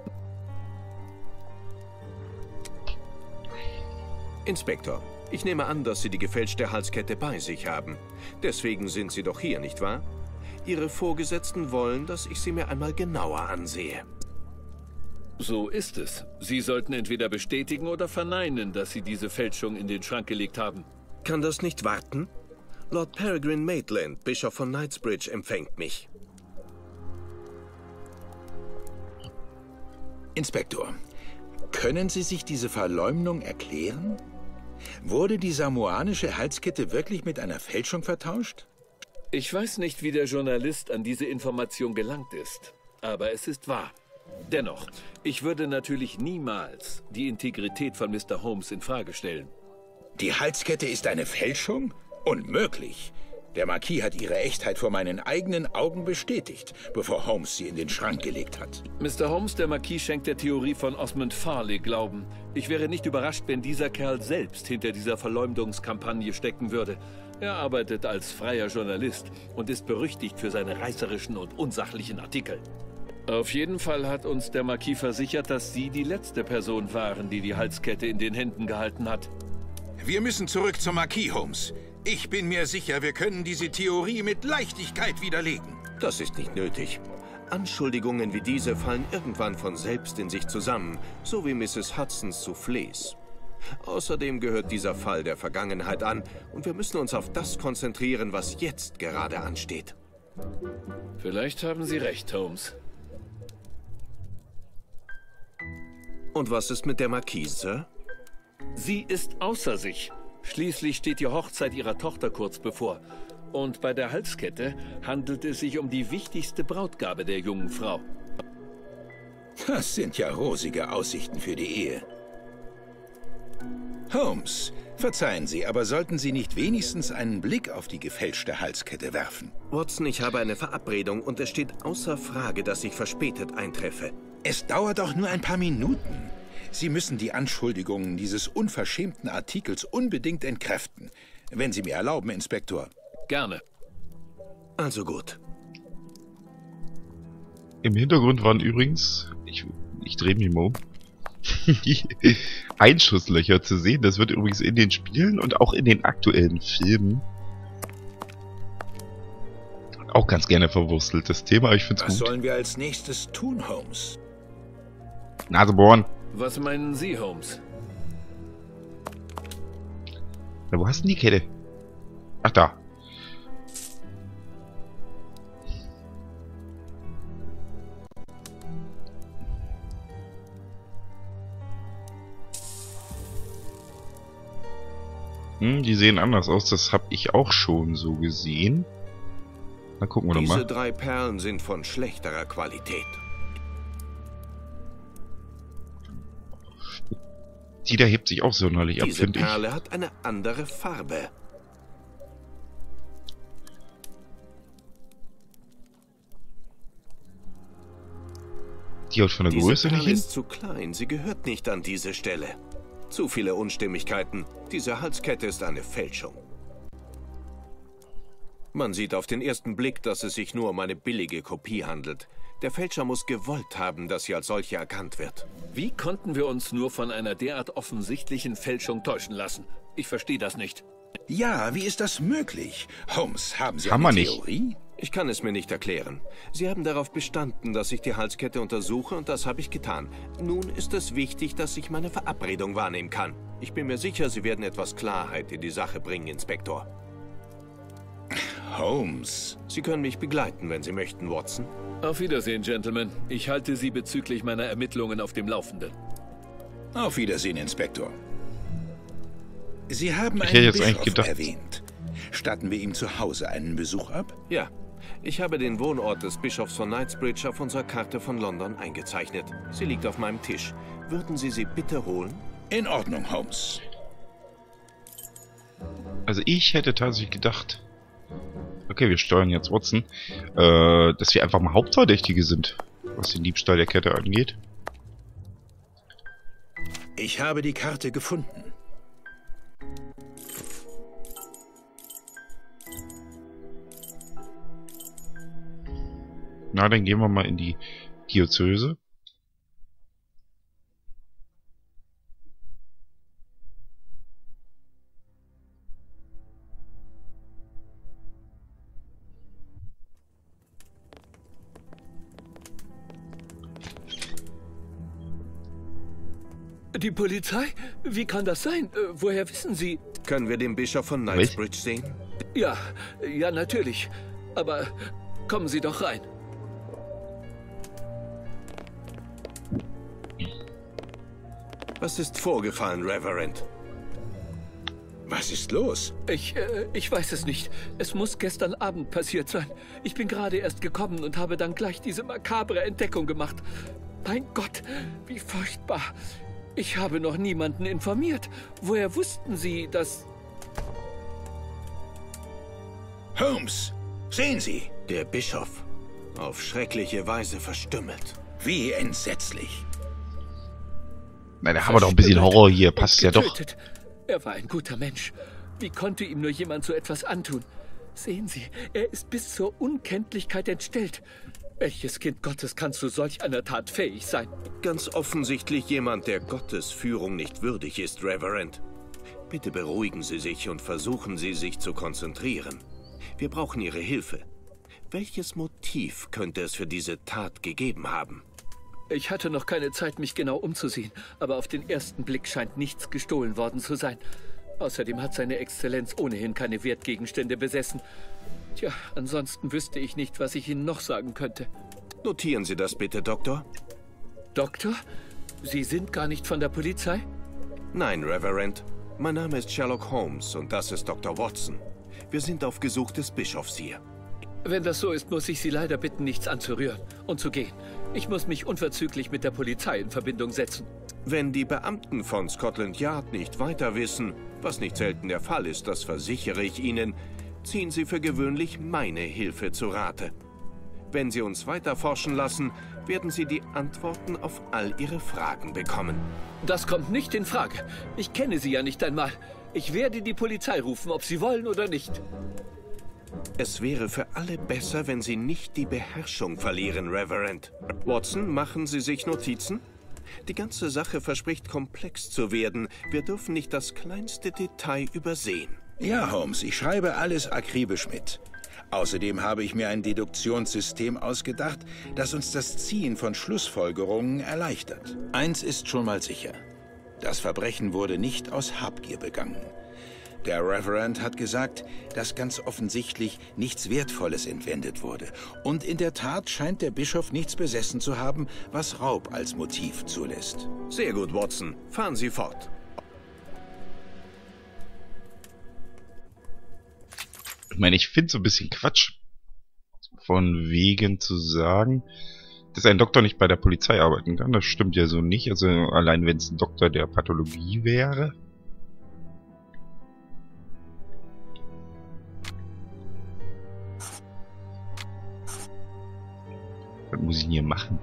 Inspektor, ich nehme an, dass Sie die gefälschte Halskette bei sich haben. Deswegen sind Sie doch hier, nicht wahr? Ihre Vorgesetzten wollen, dass ich sie mir einmal genauer ansehe. So ist es. Sie sollten entweder bestätigen oder verneinen, dass Sie diese Fälschung in den Schrank gelegt haben. Kann das nicht warten? Lord Peregrine Maitland, Bischof von Knightsbridge, empfängt mich. Inspektor, können Sie sich diese Verleumdung erklären? Wurde die samoanische Halskette wirklich mit einer Fälschung vertauscht? Ich weiß nicht, wie der Journalist an diese Information gelangt ist, aber es ist wahr. Dennoch, ich würde natürlich niemals die Integrität von Mister Holmes in Frage stellen. Die Halskette ist eine Fälschung? Unmöglich. Der Marquis hat ihre Echtheit vor meinen eigenen Augen bestätigt, bevor Holmes sie in den Schrank gelegt hat. Mister Holmes, der Marquis schenkt der Theorie von Osmond Farley Glauben. Ich wäre nicht überrascht, wenn dieser Kerl selbst hinter dieser Verleumdungskampagne stecken würde. Er arbeitet als freier Journalist und ist berüchtigt für seine reißerischen und unsachlichen Artikel. Auf jeden Fall hat uns der Marquis versichert, dass Sie die letzte Person waren, die die Halskette in den Händen gehalten hat. Wir müssen zurück zum Marquis, Holmes. Ich bin mir sicher, wir können diese Theorie mit Leichtigkeit widerlegen. Das ist nicht nötig. Anschuldigungen wie diese fallen irgendwann von selbst in sich zusammen, so wie Misses Hudsons Soufflés. Außerdem gehört dieser Fall der Vergangenheit an und wir müssen uns auf das konzentrieren, was jetzt gerade ansteht. Vielleicht haben Sie recht, Holmes. Und was ist mit der Marquise, Sir? Sie ist außer sich. Schließlich steht die Hochzeit ihrer Tochter kurz bevor. Und bei der Halskette handelt es sich um die wichtigste Brautgabe der jungen Frau. Das sind ja rosige Aussichten für die Ehe. Holmes, verzeihen Sie, aber sollten Sie nicht wenigstens einen Blick auf die gefälschte Halskette werfen? Watson, ich habe eine Verabredung und es steht außer Frage, dass ich verspätet eintreffe. Es dauert doch nur ein paar Minuten. Sie müssen die Anschuldigungen dieses unverschämten Artikels unbedingt entkräften. Wenn Sie mir erlauben, Inspektor. Gerne. Also gut. Im Hintergrund waren übrigens, ich, ich drehe mich mal um, Einschusslöcher zu sehen. Das wird übrigens in den Spielen und auch in den aktuellen Filmen auch ganz gerne verwurstelt, das Thema. Aber ich finde es gut. Was sollen wir als nächstes tun, Holmes? Nasebohren. Was meinen Sie, Holmes? Na, wo hast du denn die Kette? Ach, da. Hm, die sehen anders aus. Das habe ich auch schon so gesehen. Na, gucken wir doch mal. Diese drei Perlen sind von schlechterer Qualität. Die da hebt sich auch sonderlich ab, Diese finde ich. Perle hat eine andere Farbe. Die haut von der Diese Größe nicht Perle hin. ist zu klein, sie gehört nicht an diese Stelle. Zu viele Unstimmigkeiten. Diese Halskette ist eine Fälschung. Man sieht auf den ersten Blick, dass es sich nur um eine billige Kopie handelt. Der Fälscher muss gewollt haben, dass sie als solche erkannt wird. Wie konnten wir uns nur von einer derart offensichtlichen Fälschung täuschen lassen? Ich verstehe das nicht. Ja, wie ist das möglich? Holmes, haben Sie Haben wir eine nicht. Theorie? Ich kann es mir nicht erklären. Sie haben darauf bestanden, dass ich die Halskette untersuche, und das habe ich getan. Nun ist es wichtig, dass ich meine Verabredung wahrnehmen kann. Ich bin mir sicher, Sie werden etwas Klarheit in die Sache bringen, Inspektor. Holmes. Sie können mich begleiten, wenn Sie möchten, Watson. Auf Wiedersehen, Gentlemen. Ich halte Sie bezüglich meiner Ermittlungen auf dem Laufenden. Auf Wiedersehen, Inspektor. Sie haben Ich hätte einen jetzt eigentlich Bischof gedacht- erwähnt. Statten wir ihm zu Hause einen Besuch ab? Ja, ich habe den Wohnort des Bischofs von Knightsbridge auf unserer Karte von London eingezeichnet. Sie liegt auf meinem Tisch. Würden Sie sie bitte holen? In Ordnung, Holmes. Also ich hätte tatsächlich gedacht... Okay, wir steuern jetzt Watson. Äh, dass wir einfach mal Hauptverdächtige sind, was den Diebstahl der Kette angeht. Ich habe die Karte gefunden. Na, dann gehen wir mal in die Diözese. Die Polizei? Wie kann das sein? Äh, woher wissen Sie? Können wir den Bischof von Knightsbridge sehen? Ja, ja, natürlich. Aber kommen Sie doch rein. Was ist vorgefallen, Reverend? Was ist los? Ich, äh, ich weiß es nicht. Es muss gestern Abend passiert sein. Ich bin gerade erst gekommen und habe dann gleich diese makabre Entdeckung gemacht. Mein Gott, wie furchtbar. Ich habe noch niemanden informiert. Woher wussten Sie, dass... Holmes, sehen Sie, Der Bischof. Auf schreckliche Weise verstümmelt. wie entsetzlich. Na, da haben wir doch ein bisschen Horror hier. Und Passt ja doch. getötet. Er war ein guter Mensch. Wie konnte ihm nur jemand so etwas antun? Sehen Sie, er ist bis zur Unkenntlichkeit entstellt. Welches Kind Gottes kann zu solch einer Tat fähig sein? Ganz offensichtlich jemand, der Gottes Führung nicht würdig ist, Reverend. Bitte beruhigen Sie sich und versuchen Sie, sich zu konzentrieren. Wir brauchen Ihre Hilfe. Welches Motiv könnte es für diese Tat gegeben haben? Ich hatte noch keine Zeit, mich genau umzusehen, aber auf den ersten Blick scheint nichts gestohlen worden zu sein. Außerdem hat seine Exzellenz ohnehin keine Wertgegenstände besessen. Tja, ansonsten wüsste ich nicht, was ich Ihnen noch sagen könnte. Notieren Sie das bitte, Doktor. Doktor? Sie sind gar nicht von der Polizei? Nein, Reverend. Mein Name ist Sherlock Holmes und das ist Doktor Watson. Wir sind auf Gesuch des Bischofs hier. Wenn das so ist, muss ich Sie leider bitten, nichts anzurühren und zu gehen. Ich muss mich unverzüglich mit der Polizei in Verbindung setzen. Wenn die Beamten von Scotland Yard nicht weiter wissen, was nicht selten der Fall ist, das versichere ich Ihnen, ziehen Sie für gewöhnlich meine Hilfe zu Rate. Wenn Sie uns weiter forschen lassen, werden Sie die Antworten auf all Ihre Fragen bekommen. Das kommt nicht in Frage. Ich kenne Sie ja nicht einmal. Ich werde die Polizei rufen, ob Sie wollen oder nicht. Es wäre für alle besser, wenn Sie nicht die Beherrschung verlieren, Reverend. Watson, machen Sie sich Notizen? Die ganze Sache verspricht komplex zu werden. Wir dürfen nicht das kleinste Detail übersehen. Ja, Holmes, ich schreibe alles akribisch mit. Außerdem habe ich mir ein Deduktionssystem ausgedacht, das uns das Ziehen von Schlussfolgerungen erleichtert. Eins ist schon mal sicher. Das Verbrechen wurde nicht aus Habgier begangen. Der Reverend hat gesagt, dass ganz offensichtlich nichts Wertvolles entwendet wurde. Und in der Tat scheint der Bischof nichts besessen zu haben, was Raub als Motiv zulässt. Sehr gut, Watson. Fahren Sie fort. Ich meine, ich finde so ein bisschen Quatsch, von wegen zu sagen, dass ein Doktor nicht bei der Polizei arbeiten kann. Das stimmt ja so nicht. Also allein wenn es ein Doktor der Pathologie wäre. Was muss ich denn hier machen?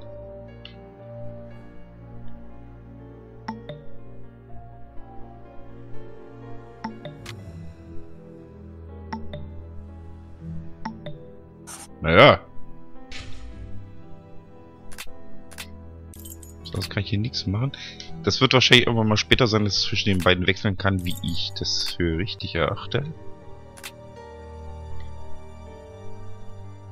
Naja. Sonst kann ich hier nichts machen. Das wird wahrscheinlich irgendwann mal später sein, dass es zwischen den beiden wechseln kann, wie ich das für richtig erachte.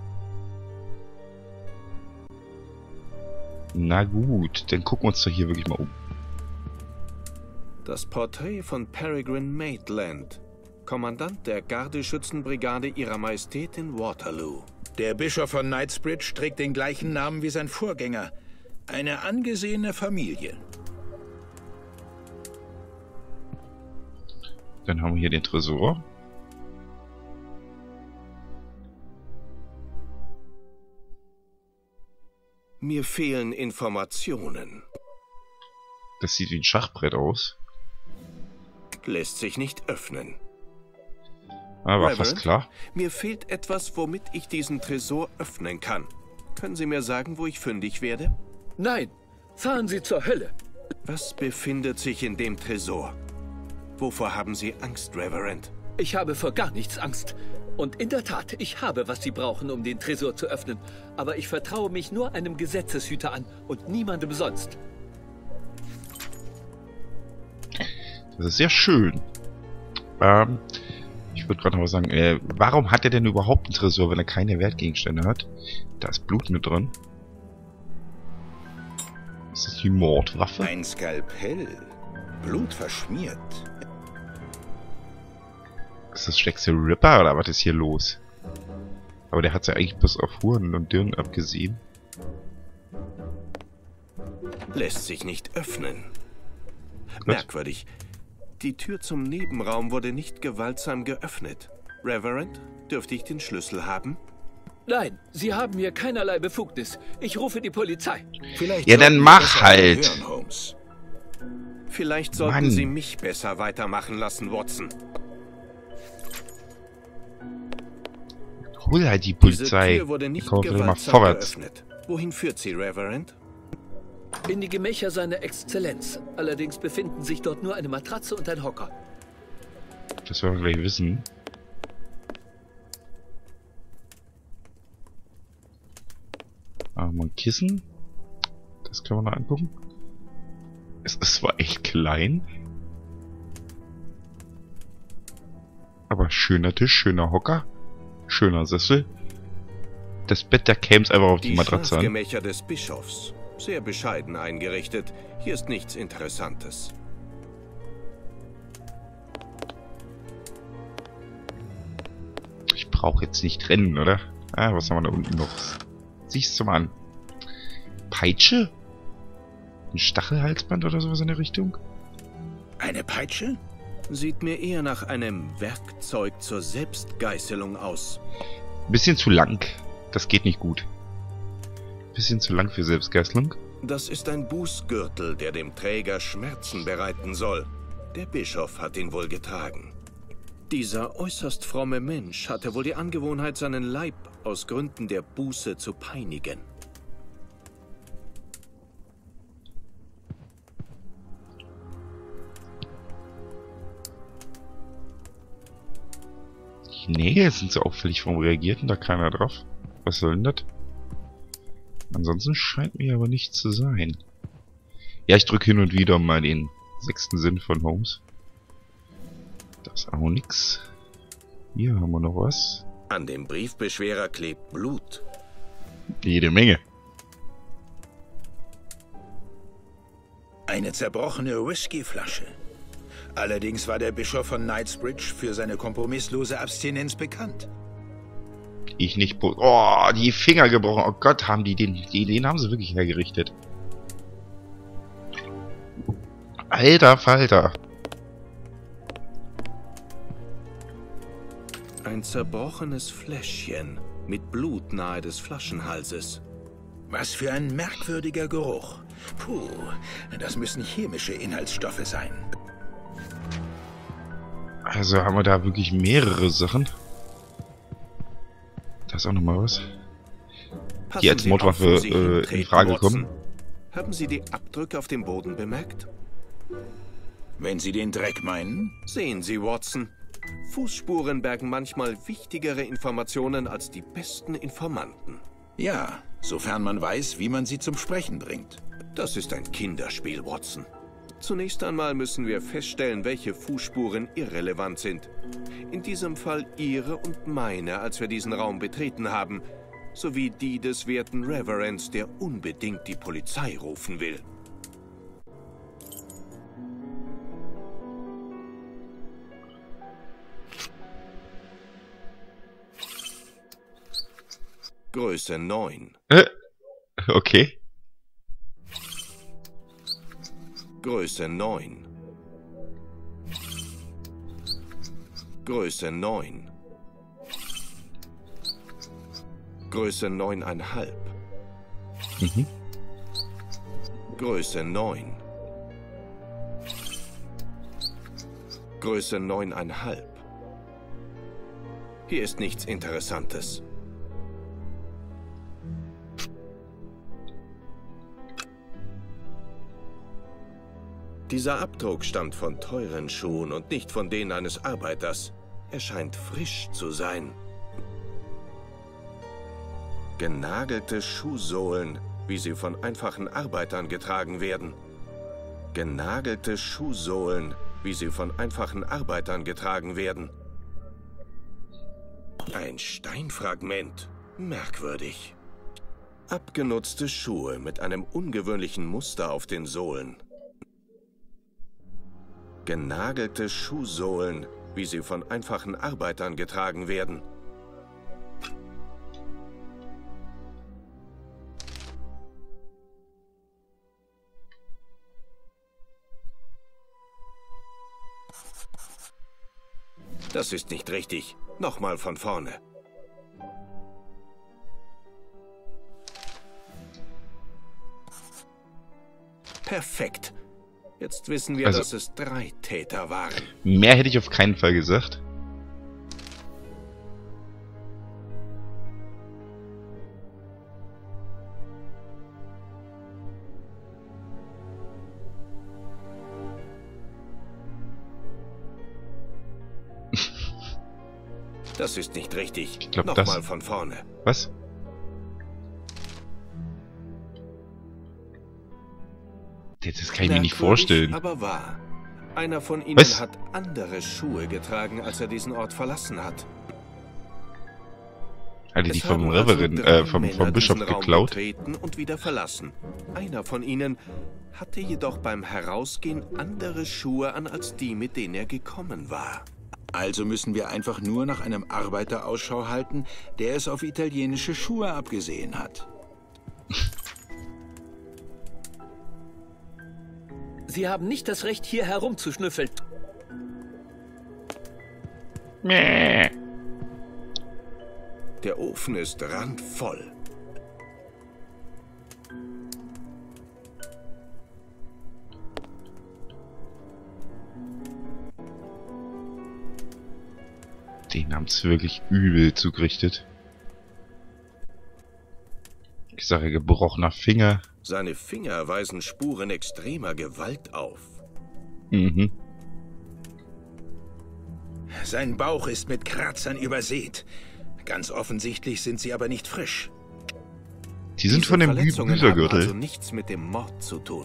Na gut, dann gucken wir uns doch hier wirklich mal um. Das Porträt von Peregrine Maitland, Kommandant der Gardeschützenbrigade Ihrer Majestät in Waterloo. Der Bischof von Knightsbridge trägt den gleichen Namen wie sein Vorgänger. Eine angesehene Familie. Dann haben wir hier den Tresor. Mir fehlen Informationen. Das sieht wie ein Schachbrett aus. Lässt sich nicht öffnen. Ah, war Reverend, fast klar. Mir fehlt etwas, womit ich diesen Tresor öffnen kann. Können Sie mir sagen, wo ich fündig werde? Nein, fahren Sie zur Hölle. Was befindet sich in dem Tresor? Wovor haben Sie Angst, Reverend? Ich habe vor gar nichts Angst. Und in der Tat, ich habe, was Sie brauchen, um den Tresor zu öffnen. Aber ich vertraue mich nur einem Gesetzeshüter an und niemandem sonst. Das ist sehr schön. Ähm, ich würde gerade noch mal sagen, äh, warum hat er denn überhaupt einen Tresor, wenn er keine Wertgegenstände hat? Da ist Blut mit drin. Ist das die Mordwaffe? Ein Skalpell. Blut verschmiert. Ist das Jack the Ripper oder was ist hier los? Aber der hat ja eigentlich bis auf Huren und Dirn abgesehen. Lässt sich nicht öffnen. Gut. Merkwürdig. Die Tür zum Nebenraum wurde nicht gewaltsam geöffnet. Reverend, dürfte ich den Schlüssel haben? Nein, Sie haben hier keinerlei Befugnis. Ich rufe die Polizei. Vielleicht Ja, dann sollten mach Sie das halt. hören, Holmes. Vielleicht sollten Mann. Sie mich besser weitermachen lassen, Watson. Hol halt die Diese Polizei. Tür wurde Wir nicht kommen wieder mal gewaltsam vorwärts. geöffnet. Wohin führt sie, Reverend? In die Gemächer seiner Exzellenz. Allerdings befinden sich dort nur eine Matratze und ein Hocker. Das werden wir gleich wissen. Ah, mal ein Kissen. Das können wir noch angucken. Es ist zwar echt klein. Aber schöner Tisch, schöner Hocker. Schöner Sessel. Das Bett, da käme es einfach auf die, Die Matratze an. Schlafgemächer des Bischofs. Sehr bescheiden eingerichtet. Hier ist nichts Interessantes. Ich brauche jetzt nicht rennen, oder? Ah, was haben wir da unten noch? Siehst du mal an. Peitsche? Ein Stachelhalsband oder sowas in der Richtung? Eine Peitsche? Sieht mir eher nach einem Werkzeug zur Selbstgeißelung aus. Bisschen zu lang. Das geht nicht gut. Bisschen zu lang für Selbstgeißelung. Das ist ein Bußgürtel, der dem Träger Schmerzen bereiten soll. Der Bischof hat ihn wohl getragen. Dieser äußerst fromme Mensch hatte wohl die Angewohnheit, seinen Leib aus Gründen der Buße zu peinigen. Die Nägel sind so auffällig, warum reagiert denn da keiner drauf? Was soll denn das? Ansonsten scheint mir aber nicht zu sein. Ja, ich drücke hin und wieder mal den sechsten Sinn von Holmes. Das ist auch nix. Hier haben wir noch was. An dem Briefbeschwerer klebt Blut. Jede Menge. Eine zerbrochene Whiskyflasche. Allerdings war der Bischof von Knightsbridge für seine kompromisslose Abstinenz bekannt. Ich nicht... Oh, die Finger gebrochen. Oh Gott, haben die den... Die, den haben sie wirklich hergerichtet. Alter Falter. Ein zerbrochenes Fläschchen mit Blut nahe des Flaschenhalses. Was für ein merkwürdiger Geruch. Puh, das müssen chemische Inhaltsstoffe sein. Also haben wir da wirklich mehrere Sachen. Da ist auch nochmal was. Passen Die als Sie Mordwaffe auf, wo Sie äh, in hintreten, Frage Watson. kommen. Haben Sie die Abdrücke auf dem Boden bemerkt? Wenn Sie den Dreck meinen? Sehen Sie, Watson. Fußspuren bergen manchmal wichtigere Informationen als die besten Informanten. Ja, sofern man weiß, wie man sie zum Sprechen bringt. Das ist ein Kinderspiel, Watson. Zunächst einmal müssen wir feststellen, welche Fußspuren irrelevant sind. In diesem Fall Ihre und meine, als wir diesen Raum betreten haben. sowie die des werten Reverends, der unbedingt die Polizei rufen will. Größe neun. Äh, okay. Größe neun. Größe neun. Größe neun Komma fünf. Mhm. Größe neun. Größe neun Komma fünf. Hier ist nichts Interessantes. Dieser Abdruck stammt von teuren Schuhen und nicht von denen eines Arbeiters. Er scheint frisch zu sein. Genagelte Schuhsohlen, wie sie von einfachen Arbeitern getragen werden. Genagelte Schuhsohlen, wie sie von einfachen Arbeitern getragen werden. Ein Steinfragment. Merkwürdig. Abgenutzte Schuhe mit einem ungewöhnlichen Muster auf den Sohlen. Genagelte Schuhsohlen, wie sie von einfachen Arbeitern getragen werden. Das ist nicht richtig. Nochmal von vorne. Perfekt. Jetzt wissen wir, Also, dass es drei Täter waren. Mehr hätte ich auf keinen Fall gesagt. Das ist nicht richtig. Ich glaub, Nochmal das- von vorne. Was? Das kann ich mir nicht Merkwürdig, vorstellen. aber wahr. Einer von ihnen Was? hat andere Schuhe getragen, als er diesen Ort verlassen hat. Hatte die Es vom haben also Reverend, drei äh, vom, Männer vom Bischof diesen Raum geklaut. betreten und wieder verlassen. Einer von ihnen hatte jedoch beim Herausgehen andere Schuhe an als die, mit denen er gekommen war. Also müssen wir einfach nur nach einem Arbeiter Ausschau halten, der es auf italienische Schuhe abgesehen hat. Sie haben nicht das Recht, hier herumzuschnüffeln. Mäh. Der Ofen ist randvoll. Den haben's wirklich übel zugerichtet. Ich sage gebrochener Finger. Seine Finger weisen Spuren extremer Gewalt auf. Mhm. Sein Bauch ist mit Kratzern übersät. Ganz offensichtlich sind sie aber nicht frisch. Die sind Diese von dem Verletzungen haben Büsergürtel. also nichts mit dem Mord zu tun.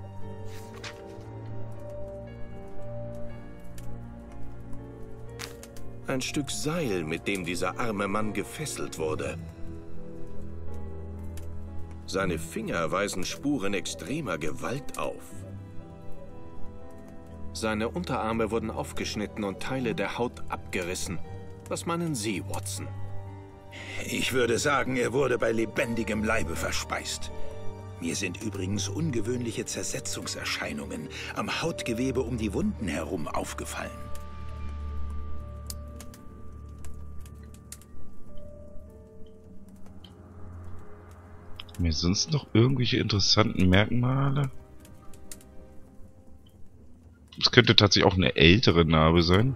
Ein Stück Seil, mit dem dieser arme Mann gefesselt wurde. Seine Finger weisen Spuren extremer Gewalt auf. Seine Unterarme wurden aufgeschnitten und Teile der Haut abgerissen. Was meinen Sie, Watson? Ich würde sagen, er wurde bei lebendigem Leibe verspeist. Mir sind übrigens ungewöhnliche Zersetzungserscheinungen am Hautgewebe um die Wunden herum aufgefallen. Mir sonst noch irgendwelche interessanten Merkmale? Es könnte tatsächlich auch eine ältere Narbe sein.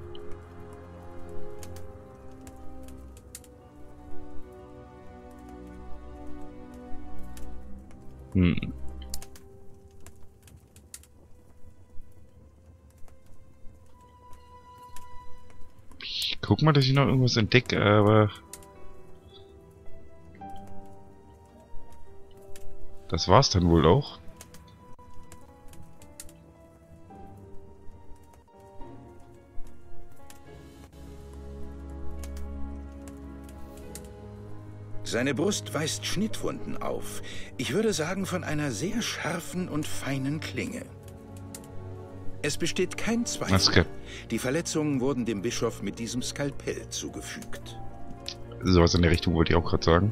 Hm. Ich guck mal, dass ich noch irgendwas entdecke, aber... Das war's dann wohl auch. Seine Brust weist Schnittwunden auf. Ich würde sagen, von einer sehr scharfen und feinen Klinge. Es besteht kein Zweifel. Maske. Die Verletzungen wurden dem Bischof mit diesem Skalpell zugefügt. Sowas in der Richtung wollte ich auch gerade sagen.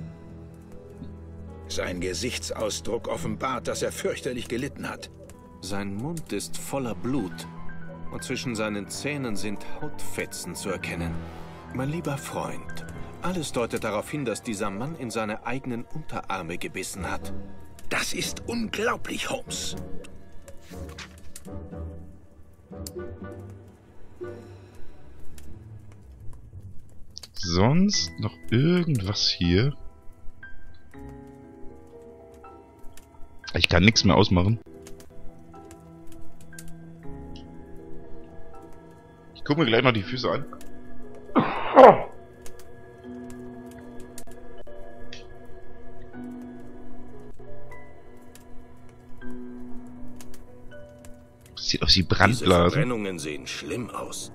Sein Gesichtsausdruck offenbart, dass er fürchterlich gelitten hat. Sein Mund ist voller Blut und zwischen seinen Zähnen sind Hautfetzen zu erkennen. Mein lieber Freund, alles deutet darauf hin, dass dieser Mann in seine eigenen Unterarme gebissen hat. Das ist unglaublich, Holmes. Sonst noch irgendwas hier? Ich kann nichts mehr ausmachen. Ich gucke mir gleich noch die Füße an. Das sieht aus wie Diese Brandblasen. Verbrennungen sehen schlimm aus.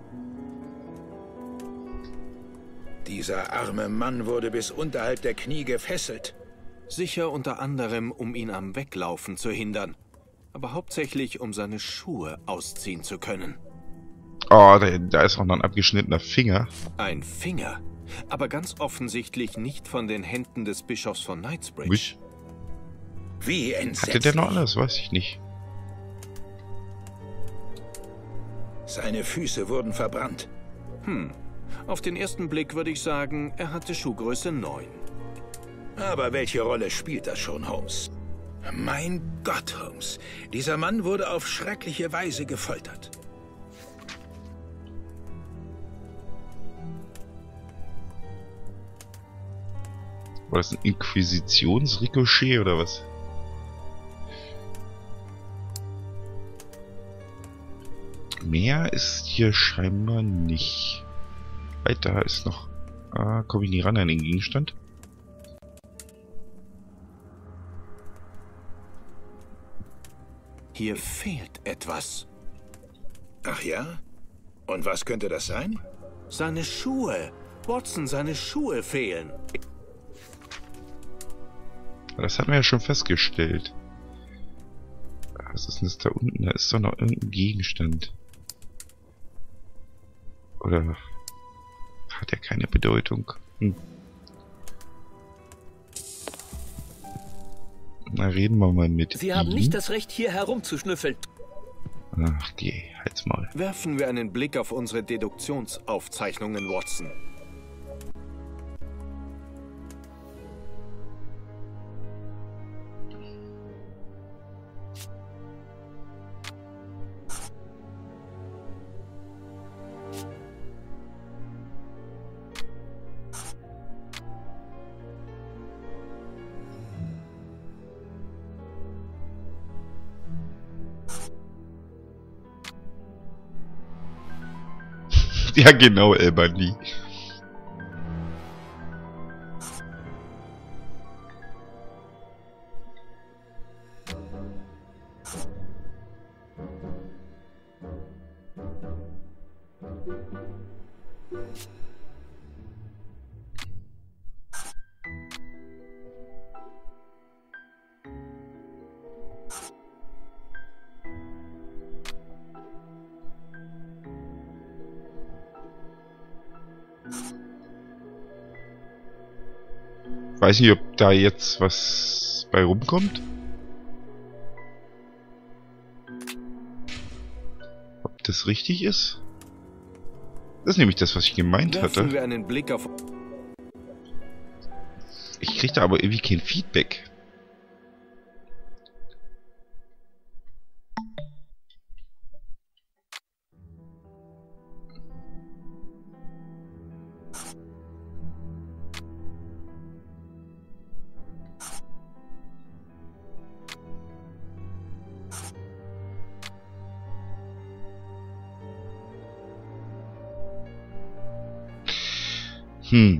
Dieser arme Mann wurde bis unterhalb der Knie gefesselt. Sicher unter anderem, um ihn am Weglaufen zu hindern, aber hauptsächlich, um seine Schuhe ausziehen zu können. Oh, da, da ist auch noch ein abgeschnittener Finger. Ein Finger, aber ganz offensichtlich nicht von den Händen des Bischofs von Knightsbridge. Wisch. Wie entsetzlich. Hatte der noch alles? Weiß ich nicht. Seine Füße wurden verbrannt. Hm, auf den ersten Blick würde ich sagen, er hatte Schuhgröße neun. Aber welche Rolle spielt das schon, Holmes? Mein Gott, Holmes. Dieser Mann wurde auf schreckliche Weise gefoltert. War das ein Inquisitionsricochet oder was? Mehr ist hier scheinbar nicht. Weiter ist noch... Ah, komme ich nie ran an den Gegenstand. Hier fehlt etwas. Ach ja? Und was könnte das sein? Seine Schuhe. Watson, seine Schuhe fehlen. Das hatten wir ja schon festgestellt. Was ist denn das da unten? Da ist doch noch irgendein Gegenstand. Oder hat er keine Bedeutung? Hm. Na, reden wir mal mit Sie haben ihm. nicht das Recht, hier herumzuschnüffeln. Ach, geh, halt's Maul. Werfen wir einen Blick auf unsere Deduktionsaufzeichnungen, Watson. Ja, genau, El Bandi. Weiß nicht, ob da jetzt was bei rumkommt. Ob das richtig ist? Das ist nämlich das, was ich gemeint Werfen hatte. wir einen Blick auf... Ich krieg da aber irgendwie kein Feedback. Hm.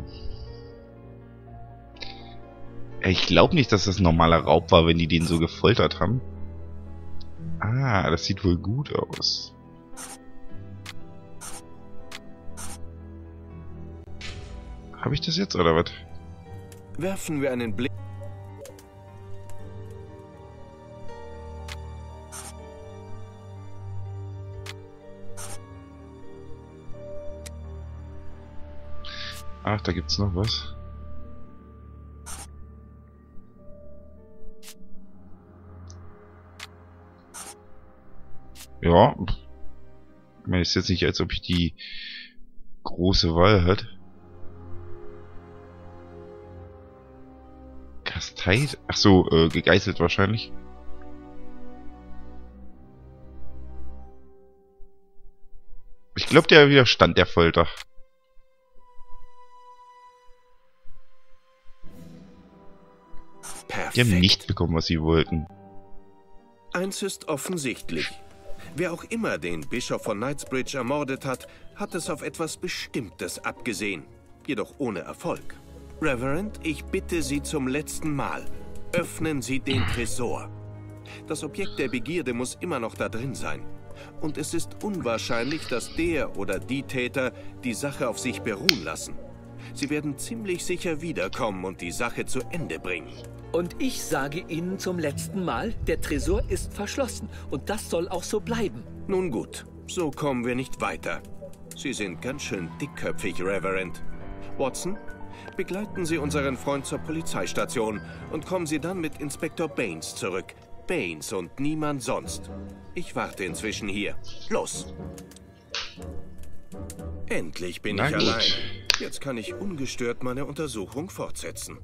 Ich glaube nicht, dass das ein normaler Raub war, wenn die den so gefoltert haben. Ah, das sieht wohl gut aus. Habe ich das jetzt oder was? Werfen wir einen Blick... Ach, da gibt's noch was. Ja. Ich meine, ist jetzt nicht, als ob ich die große Wahl hätte. Kasteit? Ach so, äh, gegeißelt wahrscheinlich. Ich glaube, der widerstand der Folter. Perfekt. Die haben nicht bekommen, was sie wollten. Eins ist offensichtlich. Wer auch immer den Bischof von Knightsbridge ermordet hat, hat es auf etwas Bestimmtes abgesehen. Jedoch ohne Erfolg. Reverend, ich bitte Sie zum letzten Mal. Öffnen Sie den Tresor. Das Objekt der Begierde muss immer noch da drin sein. Und es ist unwahrscheinlich, dass der oder die Täter die Sache auf sich beruhen lassen. Sie werden ziemlich sicher wiederkommen und die Sache zu Ende bringen. Und ich sage Ihnen zum letzten Mal, der Tresor ist verschlossen und das soll auch so bleiben. Nun gut, so kommen wir nicht weiter. Sie sind ganz schön dickköpfig, Reverend. Watson, begleiten Sie unseren Freund zur Polizeistation und kommen Sie dann mit Inspektor Baines zurück. Baines und niemand sonst. Ich warte inzwischen hier. Los! Endlich bin Na ich gut. allein. Jetzt kann ich ungestört meine Untersuchung fortsetzen.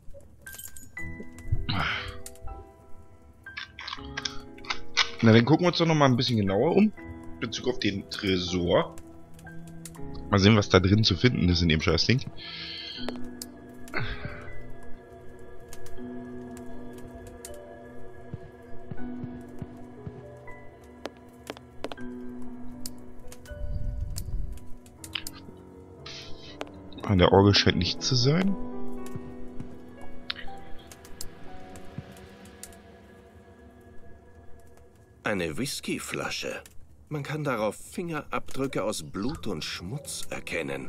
Na, dann gucken wir uns doch noch mal ein bisschen genauer um. In Bezug auf den Tresor. Mal sehen, was da drin zu finden ist in dem Scheißding. An der Orgel scheint nichts zu sein. Eine Whiskyflasche. Man kann darauf Fingerabdrücke aus Blut und Schmutz erkennen.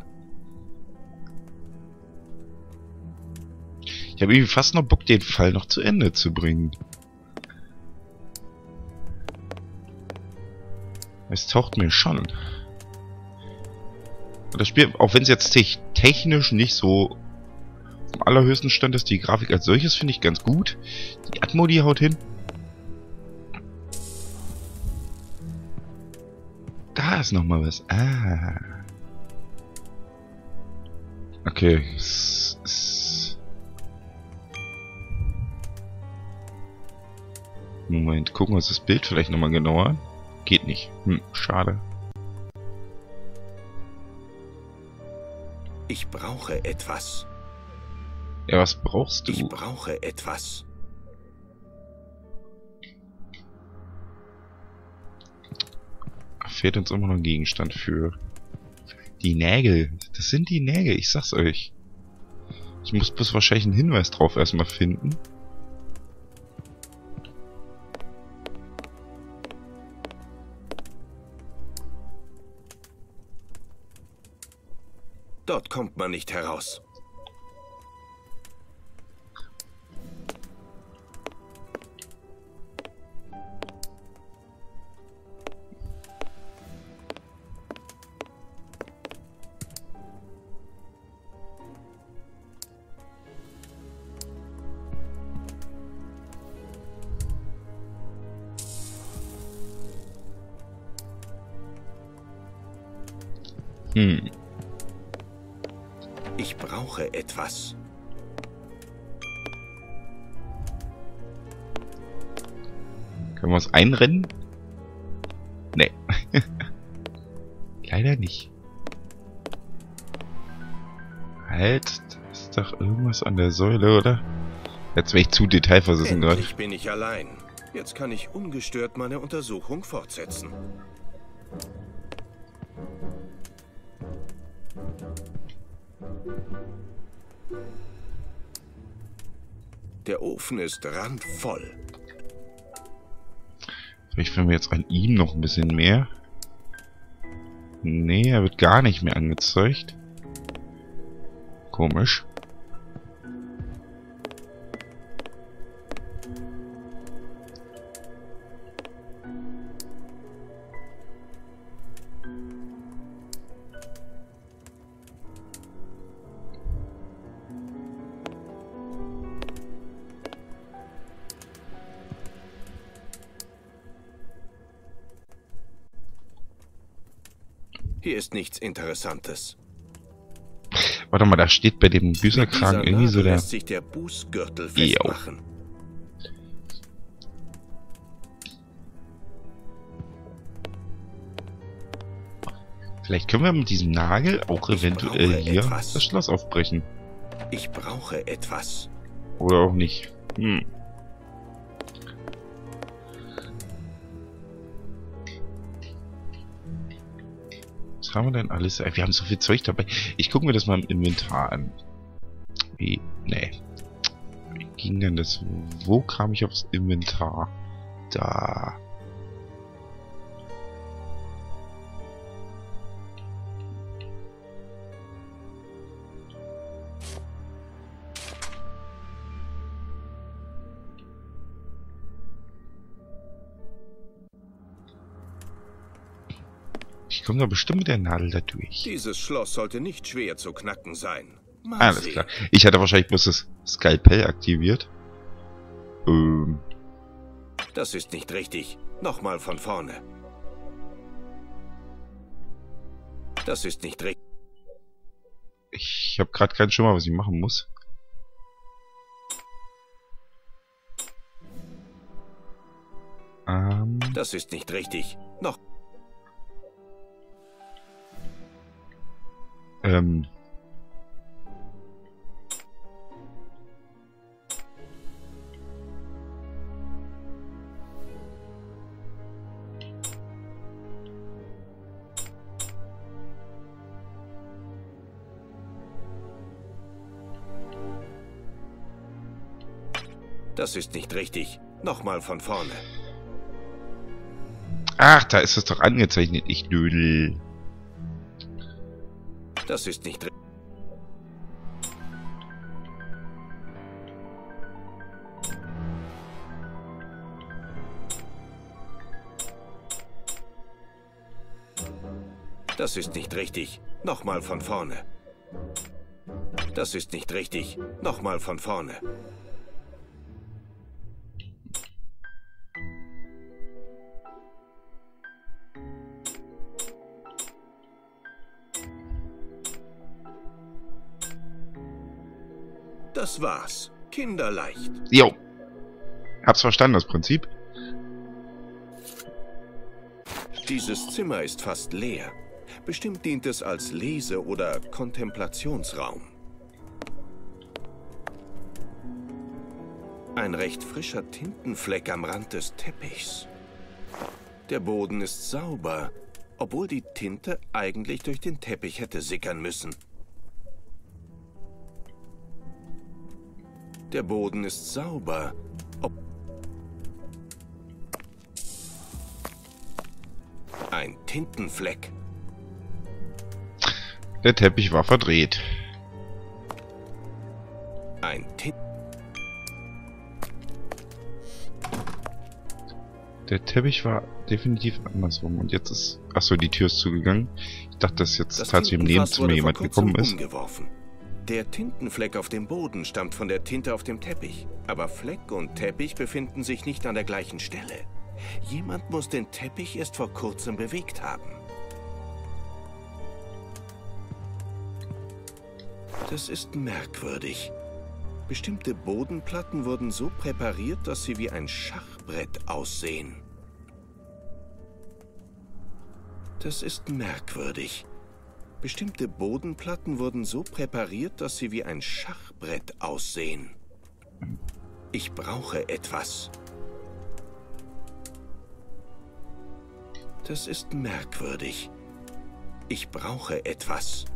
Ich habe irgendwie fast noch Bock, den Fall noch zu Ende zu bringen. Es taucht mir schon. Und das Spiel, auch wenn es jetzt te technisch nicht so am allerhöchsten Stand ist, die Grafik als solches finde ich ganz gut. Die Atmo, die haut hin. Da ist noch mal was. Ah. Okay. S -s Moment, gucken wir uns das Bild vielleicht noch mal genauer an. Geht nicht. Hm, schade. Ich brauche etwas. Ja, was brauchst du? Ich brauche etwas. Fehlt uns immer noch ein Gegenstand für die Nägel. Das sind die Nägel, ich sag's euch. Ich muss bloß wahrscheinlich einen Hinweis drauf erstmal finden. Dort kommt man nicht heraus. Hm. Ich brauche etwas. Können wir uns einrennen? Nee. Leider nicht. Halt, da ist doch irgendwas an der Säule, oder? Jetzt wäre ich zu detailversessen gerade. Endlich bin ich allein. Jetzt kann ich ungestört meine Untersuchung fortsetzen. Der Ofen ist randvoll. Vielleicht finden wir jetzt an ihm noch ein bisschen mehr. Nee, er wird gar nicht mehr angezeigt. Komisch. Hier ist nichts Interessantes. Warte mal, da steht bei dem Mit Büßerkragen dieser irgendwie so Nadel der... lässt sich der Bußgürtel Jo. festmachen. Vielleicht können wir mit diesem Nagel auch Ich eventuell brauche hier etwas. das Schloss aufbrechen. Ich brauche etwas. Oder auch nicht. Hm. Was haben wir denn alles? Wir haben so viel Zeug dabei. Ich gucke mir das mal im Inventar an. Wie? Nee. Wie ging denn das? Wo kam ich aufs Inventar? Da. Ich komme da bestimmt mit der Nadel da durch. Dieses Schloss sollte nicht schwer zu knacken sein. Mal Alles sehen. klar. Ich hatte wahrscheinlich bloß das Skalpell aktiviert. Ähm. Das ist nicht richtig. Nochmal von vorne. Das ist nicht richtig. Ich habe gerade keinen Schimmer, was ich machen muss. Ähm. Das ist nicht richtig. Noch. Ähm. Das ist nicht richtig. Nochmal von vorne. Ach, da ist es doch angezeichnet, ich Dödel. Das ist nicht richtig. Das ist nicht richtig. Nochmal von vorne. Das ist nicht richtig. Nochmal von vorne. Das war's. Kinderleicht. Jo. Hab's verstanden, das Prinzip. Dieses Zimmer ist fast leer. Bestimmt dient es als Lese- oder Kontemplationsraum. Ein recht frischer Tintenfleck am Rand des Teppichs. Der Boden ist sauber, obwohl die Tinte eigentlich durch den Teppich hätte sickern müssen. Der Boden ist sauber. Ob Ein Tintenfleck. Der Teppich war verdreht. Ein Tin Der Teppich war definitiv andersrum. Und jetzt ist... Achso, die Tür ist zugegangen. Ich dachte, dass jetzt Das tatsächlich im Tintenfass Nebenzimmer wurde jemand vor kurzem gekommen ist. umgeworfen. Der Tintenfleck auf dem Boden stammt von der Tinte auf dem Teppich. Aber Fleck und Teppich befinden sich nicht an der gleichen Stelle. Jemand muss den Teppich erst vor kurzem bewegt haben. Das ist merkwürdig. Bestimmte Bodenplatten wurden so präpariert, dass sie wie ein Schachbrett aussehen. Das ist merkwürdig. Bestimmte Bodenplatten wurden so präpariert, dass sie wie ein Schachbrett aussehen. Ich brauche etwas. Das ist merkwürdig. Ich brauche etwas.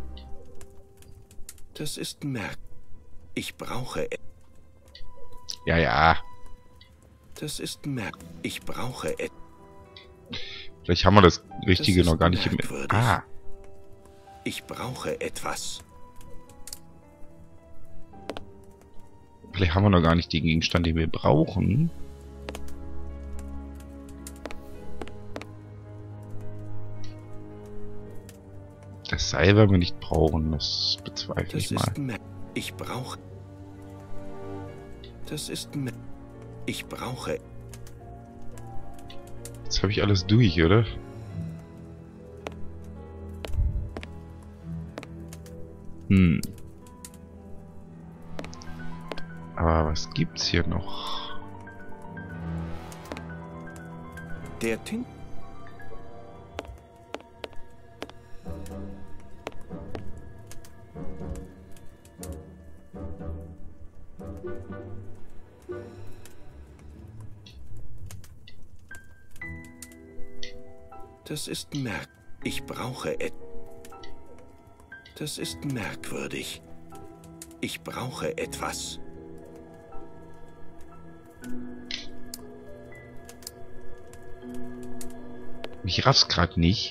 Das ist merkwürdig. Ich brauche etwas. Ja, ja. Das ist merkwürdig. Ich brauche etwas. Vielleicht haben wir das Richtige Das ist noch gar nicht im... merkwürdig. Ah. Ich brauche etwas. Vielleicht haben wir noch gar nicht den Gegenstand, den wir brauchen. Das Seil werden wir nicht brauchen, das bezweifle Das ich mal. ist mer Ich brauche. Das ist mer Ich brauche. Jetzt habe ich alles durch, oder? Hm. Aber was gibt's hier noch? Der Tint... Das ist merk... Ich brauche et... Das ist merkwürdig. Ich brauche etwas. Ich raff's grad nicht.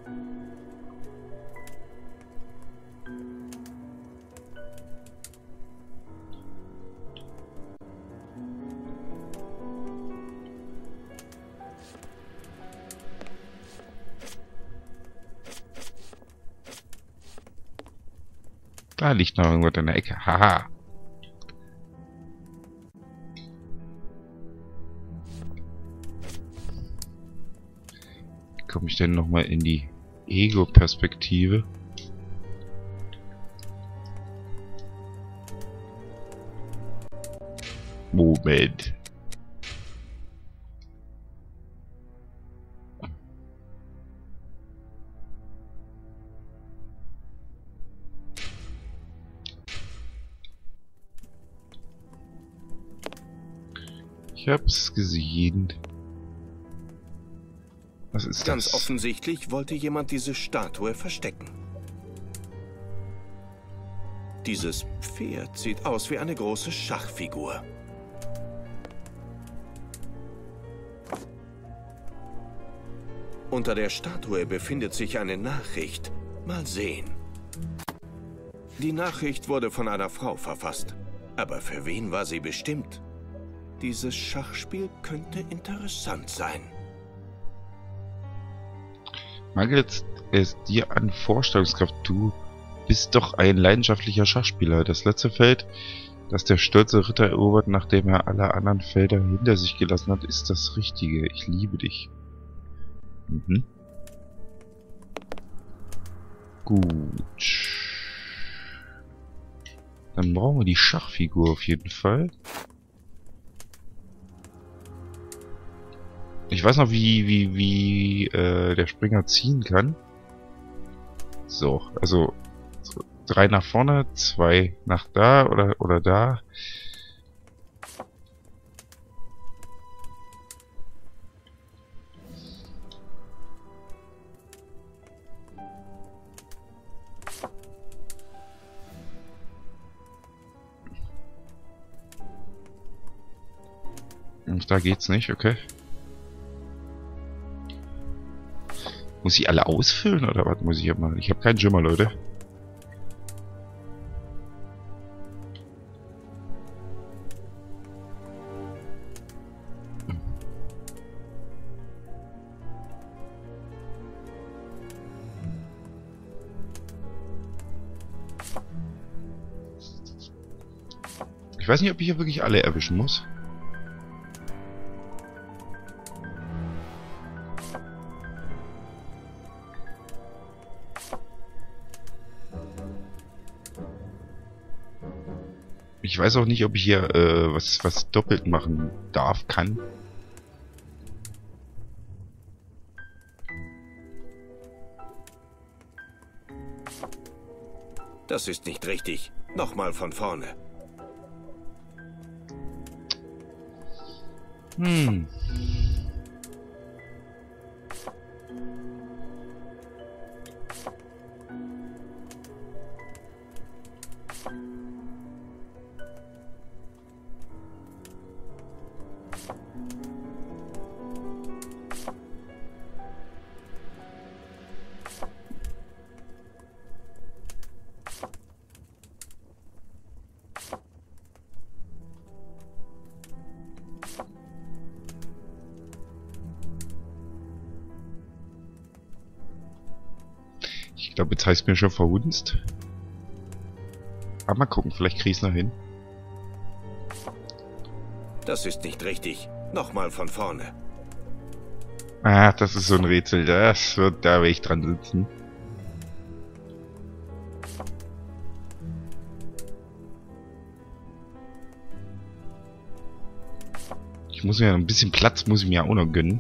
Da liegt noch irgendwo in der Ecke. Haha. Wie komme ich denn nochmal in die Ego-Perspektive? Moment. Ich hab's gesehen. Was ist Ganz das? offensichtlich wollte jemand diese Statue verstecken. Dieses Pferd sieht aus wie eine große Schachfigur. Unter der Statue befindet sich eine Nachricht. Mal sehen. Die Nachricht wurde von einer Frau verfasst. Aber für wen war sie bestimmt? Dieses Schachspiel könnte interessant sein. Mangelt es dir an Vorstellungskraft? Du bist doch ein leidenschaftlicher Schachspieler. Das letzte Feld, das der stolze Ritter erobert, nachdem er alle anderen Felder hinter sich gelassen hat, ist das Richtige. Ich liebe dich. Mhm. Gut. Dann brauchen wir die Schachfigur auf jeden Fall. Ich weiß noch, wie, wie, wie äh, der Springer ziehen kann. So, also so, drei nach vorne, zwei nach da oder oder da. Und da geht's nicht, okay. Muss ich alle ausfüllen oder was muss ich hier machen? Ich habe keinen Schimmer, Leute. Ich weiß nicht, ob ich hier wirklich alle erwischen muss. Ich weiß auch nicht, ob ich hier äh, was, was doppelt machen darf, kann. Das ist nicht richtig. Nochmal von vorne. Hm. Ich glaube, jetzt heißt mir schon verhunzt. Aber mal gucken, vielleicht krieg ich's noch hin. Das ist nicht richtig. Nochmal von vorne. Ah, das ist so ein Rätsel. Das wird, da werde ich dran sitzen. Ich muss mir ein bisschen Platz, muss ich mir auch noch gönnen.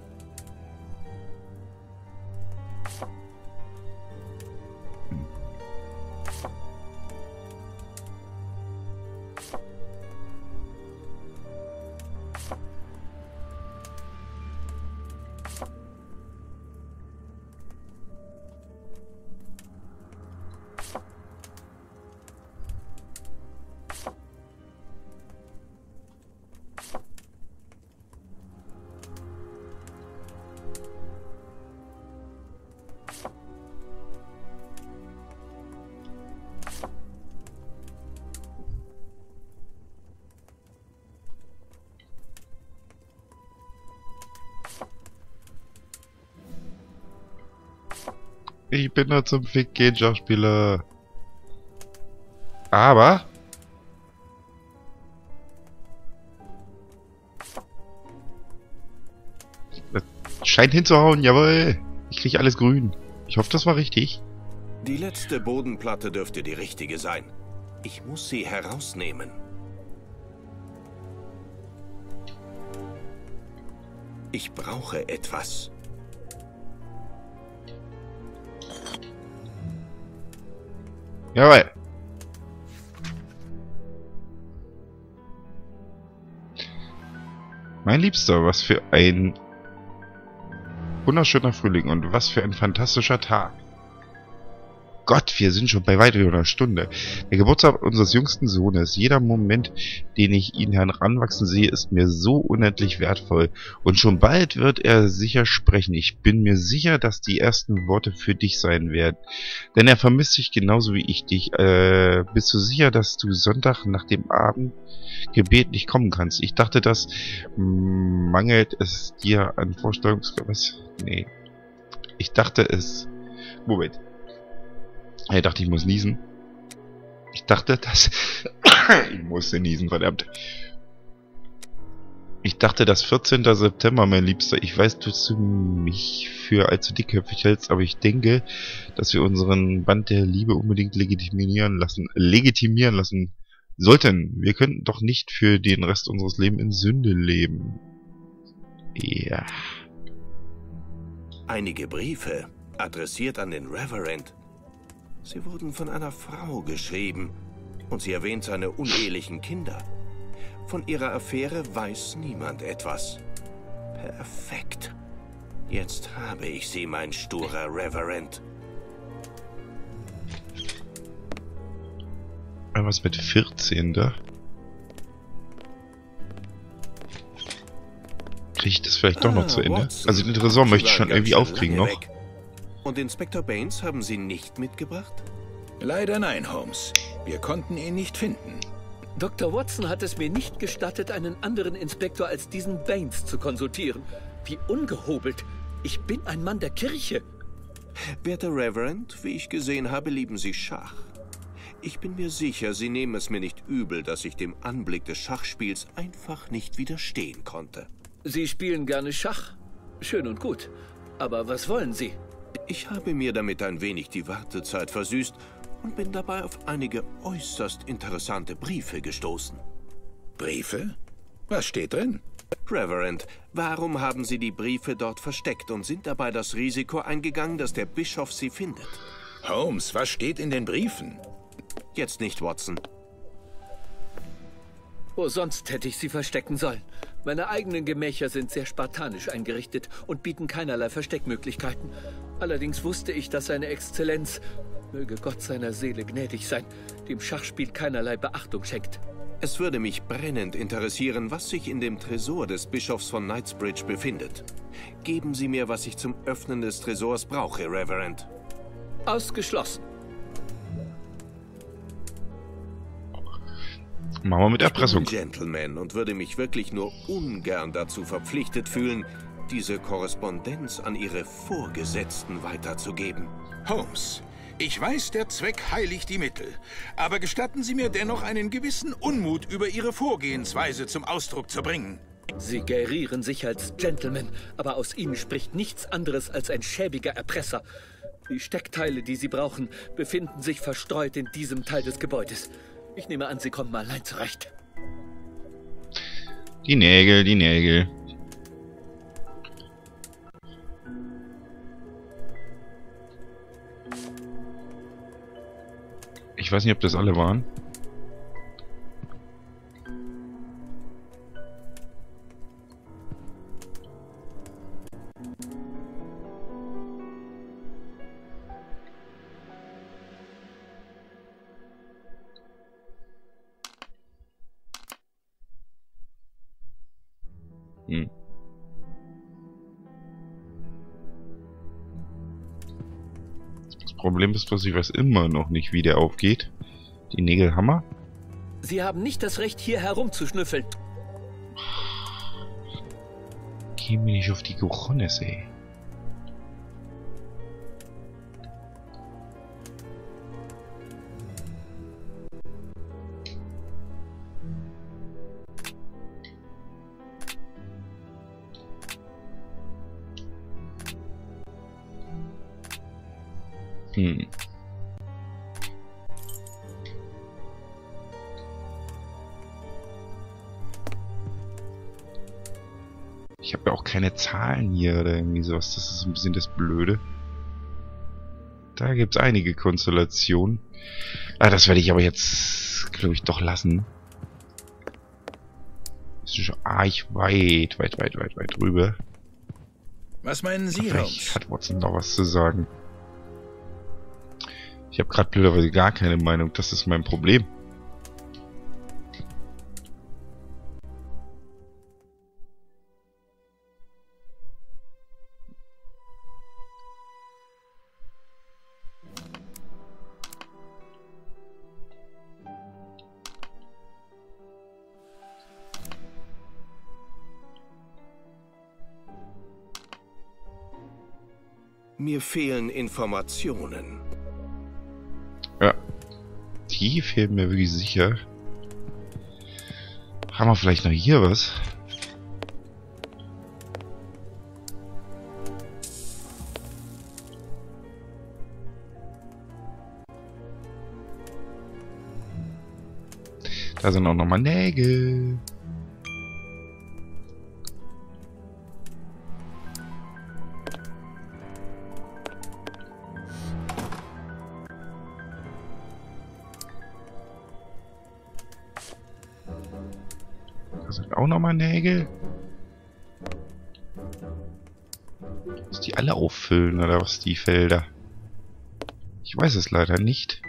Ich bin nur zum Fick gehen Schachspieler. Aber das scheint hinzuhauen, jawohl. Ich krieg alles grün. Ich hoffe, das war richtig. Die letzte Bodenplatte dürfte die richtige sein. Ich muss sie herausnehmen. Ich brauche etwas. Jawohl. Mein Liebster, was für ein wunderschöner Frühling und was für ein fantastischer Tag. Gott, wir sind schon bei weit über einer Stunde. Der Geburtstag unseres jüngsten Sohnes. Jeder Moment, den ich ihn heranwachsen sehe, ist mir so unendlich wertvoll. Und schon bald wird er sicher sprechen. Ich bin mir sicher, dass die ersten Worte für dich sein werden. Denn er vermisst dich genauso wie ich dich. Äh, bist du sicher, dass du Sonntag nach dem Abendgebet nicht kommen kannst? Ich dachte, das mangelt es dir an Vorstellungs... Was? Nee. Ich dachte es... Moment. Ich dachte, ich muss niesen. Ich dachte, dass... ich musste niesen, verdammt. Ich dachte, das vierzehnter September, mein Liebster. Ich weiß, dass du mich für allzu dickköpfig hältst, aber ich denke, dass wir unseren Band der Liebe unbedingt legitimieren lassen, legitimieren lassen sollten. Wir könnten doch nicht für den Rest unseres Lebens in Sünde leben. Ja. Einige Briefe, adressiert an den Reverend. Sie wurden von einer Frau geschrieben und sie erwähnt seine unehelichen Kinder. Von ihrer Affäre weiß niemand etwas. Perfekt. Jetzt habe ich sie, mein sturer Reverend. Was mit vierzehn da? Kriege ich das vielleicht doch noch ah, zu Ende? Watson. Also den Tresor möchte ich schon irgendwie aufkriegen noch. Weg. Und Inspektor Baines haben Sie nicht mitgebracht? Leider nein, Holmes. Wir konnten ihn nicht finden. Doktor Watson hat es mir nicht gestattet, einen anderen Inspektor als diesen Baines zu konsultieren. Wie ungehobelt. Ich bin ein Mann der Kirche. Werter Reverend, wie ich gesehen habe, lieben Sie Schach. Ich bin mir sicher, Sie nehmen es mir nicht übel, dass ich dem Anblick des Schachspiels einfach nicht widerstehen konnte. Sie spielen gerne Schach. Schön und gut. Aber was wollen Sie? Ich habe mir damit ein wenig die Wartezeit versüßt und bin dabei auf einige äußerst interessante Briefe gestoßen. Briefe? Was steht drin? Reverend, warum haben Sie die Briefe dort versteckt und sind dabei das Risiko eingegangen, dass der Bischof sie findet? Holmes, was steht in den Briefen? Jetzt nicht, Watson. Wo sonst hätte ich sie verstecken sollen? Meine eigenen Gemächer sind sehr spartanisch eingerichtet und bieten keinerlei Versteckmöglichkeiten. Allerdings wusste ich, dass seine Exzellenz, möge Gott seiner Seele gnädig sein, dem Schachspiel keinerlei Beachtung schenkt. Es würde mich brennend interessieren, was sich in dem Tresor des Bischofs von Knightsbridge befindet. Geben Sie mir, was ich zum Öffnen des Tresors brauche, Reverend. Ausgeschlossen. Machen wir mit Erpressung. Ich bin ein Gentleman und würde mich wirklich nur ungern dazu verpflichtet fühlen, diese Korrespondenz an Ihre Vorgesetzten weiterzugeben. Holmes, ich weiß, der Zweck heiligt die Mittel. Aber gestatten Sie mir dennoch, einen gewissen Unmut über Ihre Vorgehensweise zum Ausdruck zu bringen. Sie gerieren sich als Gentleman, aber aus Ihnen spricht nichts anderes als ein schäbiger Erpresser. Die Steckteile, die Sie brauchen, befinden sich verstreut in diesem Teil des Gebäudes. Ich nehme an, Sie kommen allein zurecht. Die Nägel, die Nägel. Ich weiß nicht, ob das alle waren. Hm. Das Problem ist, dass ich weiß immer noch nicht, wie der aufgeht. Die Nägelhammer? Sie haben nicht das Recht, hier herumzuschnüffeln. Geh mir nicht auf die Cojones, ey. Hm. Ich habe ja auch keine Zahlen hier oder irgendwie sowas. Das ist ein bisschen das Blöde. Da gibt es einige Konstellationen. Ah, das werde ich aber jetzt, glaube ich, doch lassen. Das ist schon arg weit, weit, weit, weit, weit drüber. Was meinen Sie, Vielleicht Holmes? hat Watson noch was zu sagen. Ich habe gerade blöderweise gar keine Meinung. Das ist mein Problem. Mir fehlen Informationen. Ja. Die fehlen mir wirklich sicher. Haben wir vielleicht noch hier was? Da sind auch nochmal Nägel. Da sind auch nochmal Nägel. Muss die alle auffüllen oder was, die Felder? Ich weiß es leider nicht.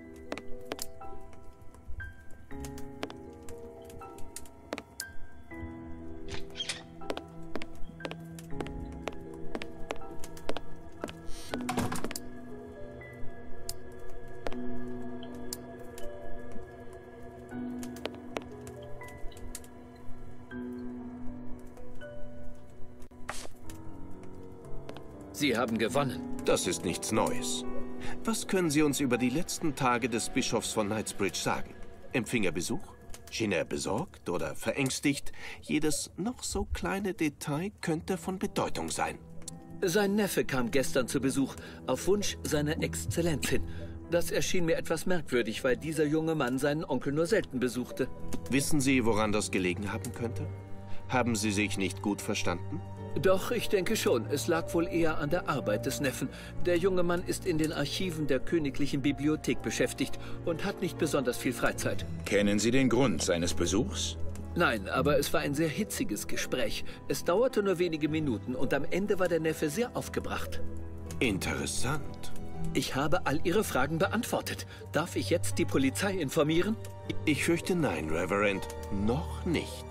Sie haben gewonnen. Das ist nichts Neues. Was können Sie uns über die letzten Tage des Bischofs von Knightsbridge sagen? Empfing er Besuch? Schien er besorgt oder verängstigt? Jedes noch so kleine Detail könnte von Bedeutung sein. Sein Neffe kam gestern zu Besuch, auf Wunsch seiner Exzellenz hin. Das erschien mir etwas merkwürdig, weil dieser junge Mann seinen Onkel nur selten besuchte. Wissen Sie, woran das gelegen haben könnte? Haben Sie sich nicht gut verstanden? Doch, ich denke schon. Es lag wohl eher an der Arbeit des Neffen. Der junge Mann ist in den Archiven der Königlichen Bibliothek beschäftigt und hat nicht besonders viel Freizeit. Kennen Sie den Grund seines Besuchs? Nein, aber es war ein sehr hitziges Gespräch. Es dauerte nur wenige Minuten und am Ende war der Neffe sehr aufgebracht. Interessant. Ich habe all Ihre Fragen beantwortet. Darf ich jetzt die Polizei informieren? Ich fürchte nein, Reverend. Noch nicht.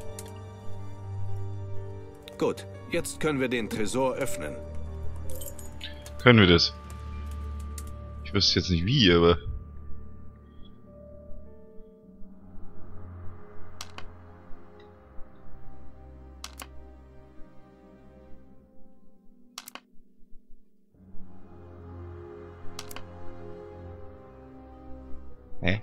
Gut, jetzt können wir den Tresor öffnen. Können wir das? Ich wüsste jetzt nicht wie, aber... Hä?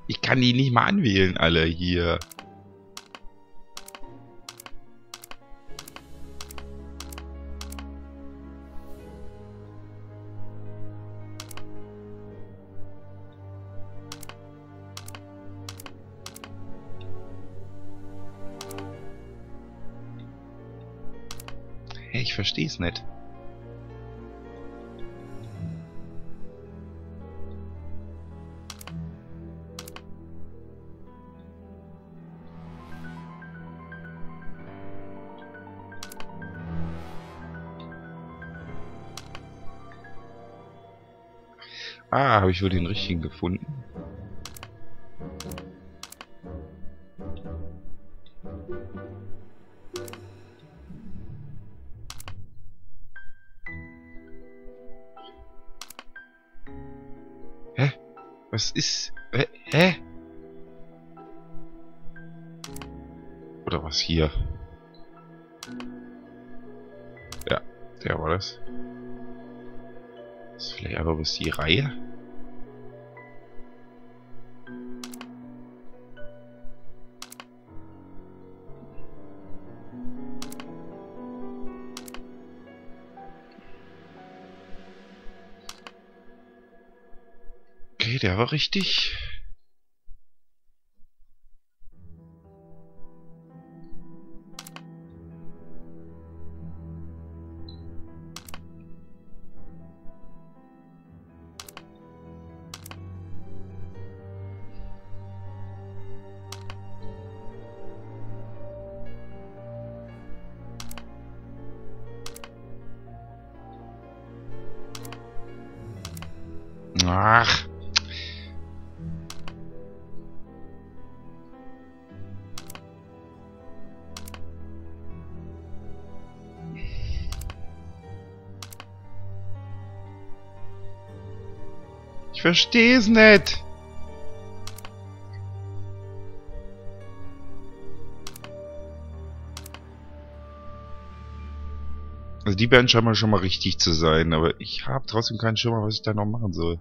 Ich kann die nicht mal anwählen, alle hier. Hey, ich verstehe es nicht. Ah, habe ich wohl den richtigen gefunden? Hä? Was ist... Hä? Hä? Oder was hier? Ja, der war das. Das ist vielleicht aber bis die Reihe. Okay, der war richtig. Ach. Ich verstehe es nicht. Also die werden scheinbar schon mal richtig zu sein, aber ich habe trotzdem keinen Schimmer, was ich da noch machen soll.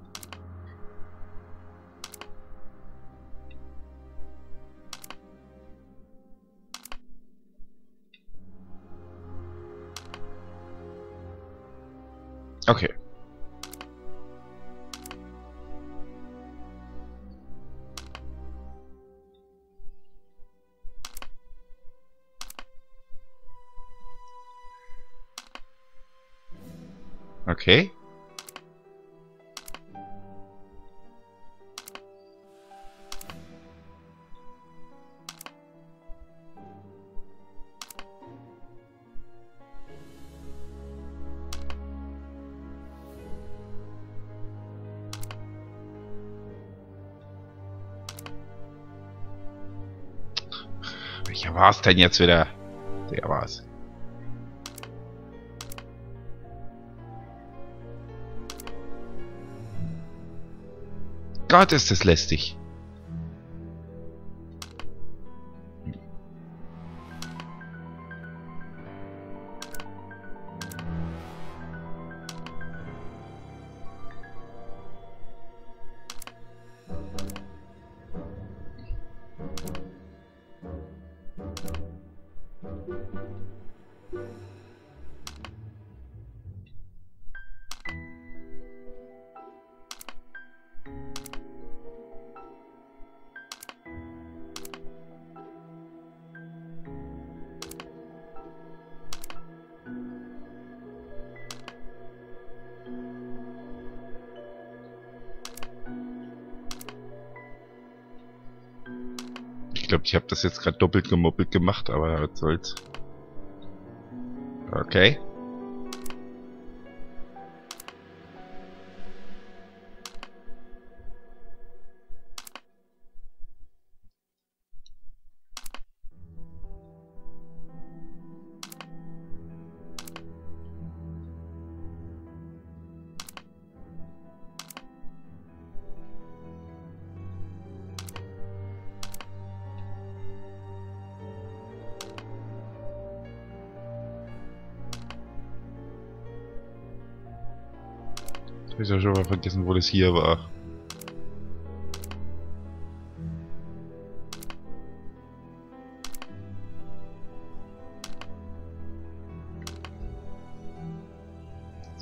Okay. Okay. Welcher war es denn jetzt wieder? Der war's. Gott, ist das lästig. Ich glaube, ich habe das jetzt gerade doppelt gemoppelt gemacht, aber was soll's. Okay. Ich habe ja schon mal vergessen, wo das hier war.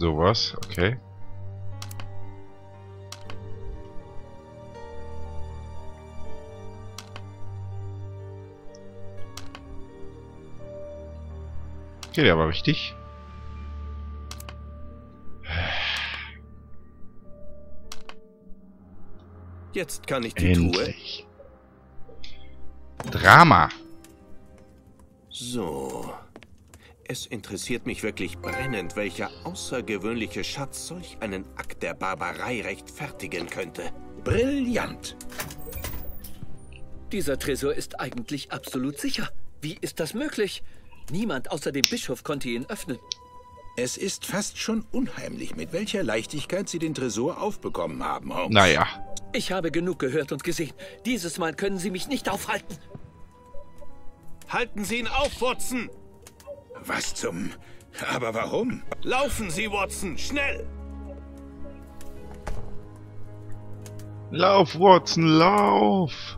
Sowas, okay. Okay, der war richtig. Jetzt kann ich die Endlich. Truhe. Drama. So. Es interessiert mich wirklich brennend, welcher außergewöhnliche Schatz solch einen Akt der Barbarei rechtfertigen könnte. Brillant. Dieser Tresor ist eigentlich absolut sicher. Wie ist das möglich? Niemand außer dem Bischof konnte ihn öffnen. Es ist fast schon unheimlich, mit welcher Leichtigkeit Sie den Tresor aufbekommen haben, Holmes. Naja. Ich habe genug gehört und gesehen. Dieses Mal können Sie mich nicht aufhalten. Halten Sie ihn auf, Watson! Was zum... Aber warum? Laufen Sie, Watson, schnell! Lauf, Watson, lauf!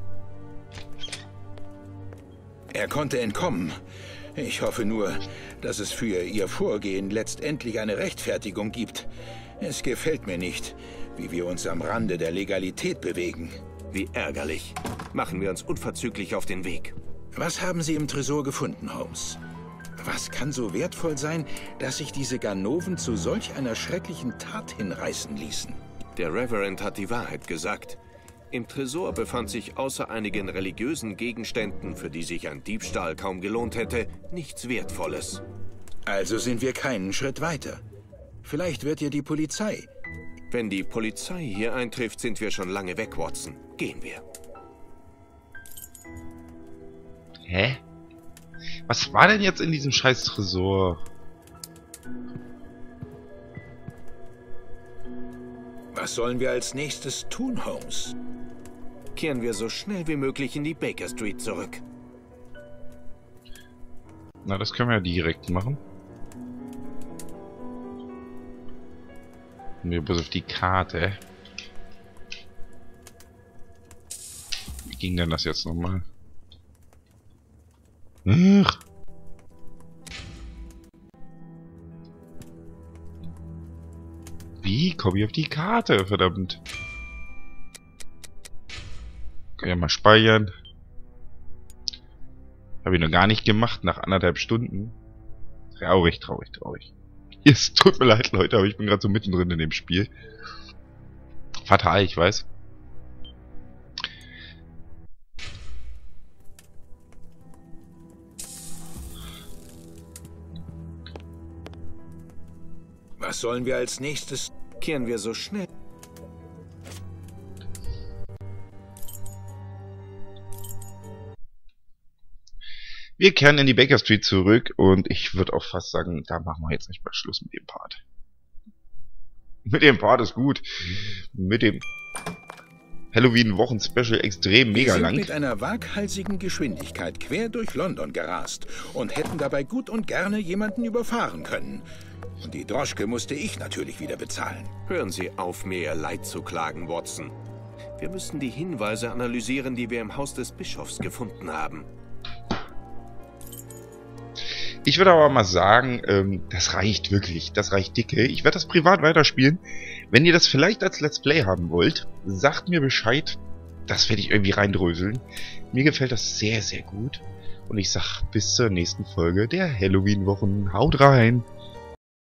Er konnte entkommen. Ich hoffe nur, dass es für Ihr Vorgehen letztendlich eine Rechtfertigung gibt. Es gefällt mir nicht, wie wir uns am Rande der Legalität bewegen. Wie ärgerlich. Machen wir uns unverzüglich auf den Weg. Was haben Sie im Tresor gefunden, Holmes? Was kann so wertvoll sein, dass sich diese Ganoven zu solch einer schrecklichen Tat hinreißen ließen? Der Reverend hat die Wahrheit gesagt. Im Tresor befand sich außer einigen religiösen Gegenständen, für die sich ein Diebstahl kaum gelohnt hätte, nichts Wertvolles. Also sind wir keinen Schritt weiter. Vielleicht wird ja die Polizei. Wenn die Polizei hier eintrifft, sind wir schon lange weg, Watson. Gehen wir. Hä? Was war denn jetzt in diesem scheiß Tresor? Was sollen wir als nächstes tun, Holmes? Kehren wir so schnell wie möglich in die Baker Street zurück. Na, das können wir ja direkt machen. Wir bis auf die Karte. Wie ging denn das jetzt nochmal? Ach. Wie komme ich auf die Karte? Verdammt. Kann ja mal speichern. Habe ich noch gar nicht gemacht nach anderthalb Stunden. Traurig, traurig, traurig. Es tut mir leid, Leute, aber ich bin gerade so mittendrin in dem Spiel. Fatal, ich weiß. Was sollen wir als nächstes? Kehren wir so schnell. Wir kehren in die Baker Street zurück und ich würde auch fast sagen, da machen wir jetzt nicht mal Schluss mit dem Part. Mit dem Part ist gut. Mit dem Halloween-Wochen-Special extrem mega lang. lang. Wir sind mit einer waghalsigen Geschwindigkeit quer durch London gerast und hätten dabei gut und gerne jemanden überfahren können. Und die Droschke musste ich natürlich wieder bezahlen. Hören Sie auf, mir Ihr Leid zu klagen, Watson. Wir müssen die Hinweise analysieren, die wir im Haus des Bischofs gefunden haben. Ich würde aber mal sagen, ähm, das reicht wirklich. Das reicht dicke. Ich werde das privat weiterspielen. Wenn ihr das vielleicht als Let's Play haben wollt, sagt mir Bescheid. Das werde ich irgendwie reindröseln. Mir gefällt das sehr, sehr gut. Und ich sag bis zur nächsten Folge der Halloween-Wochen. Haut rein!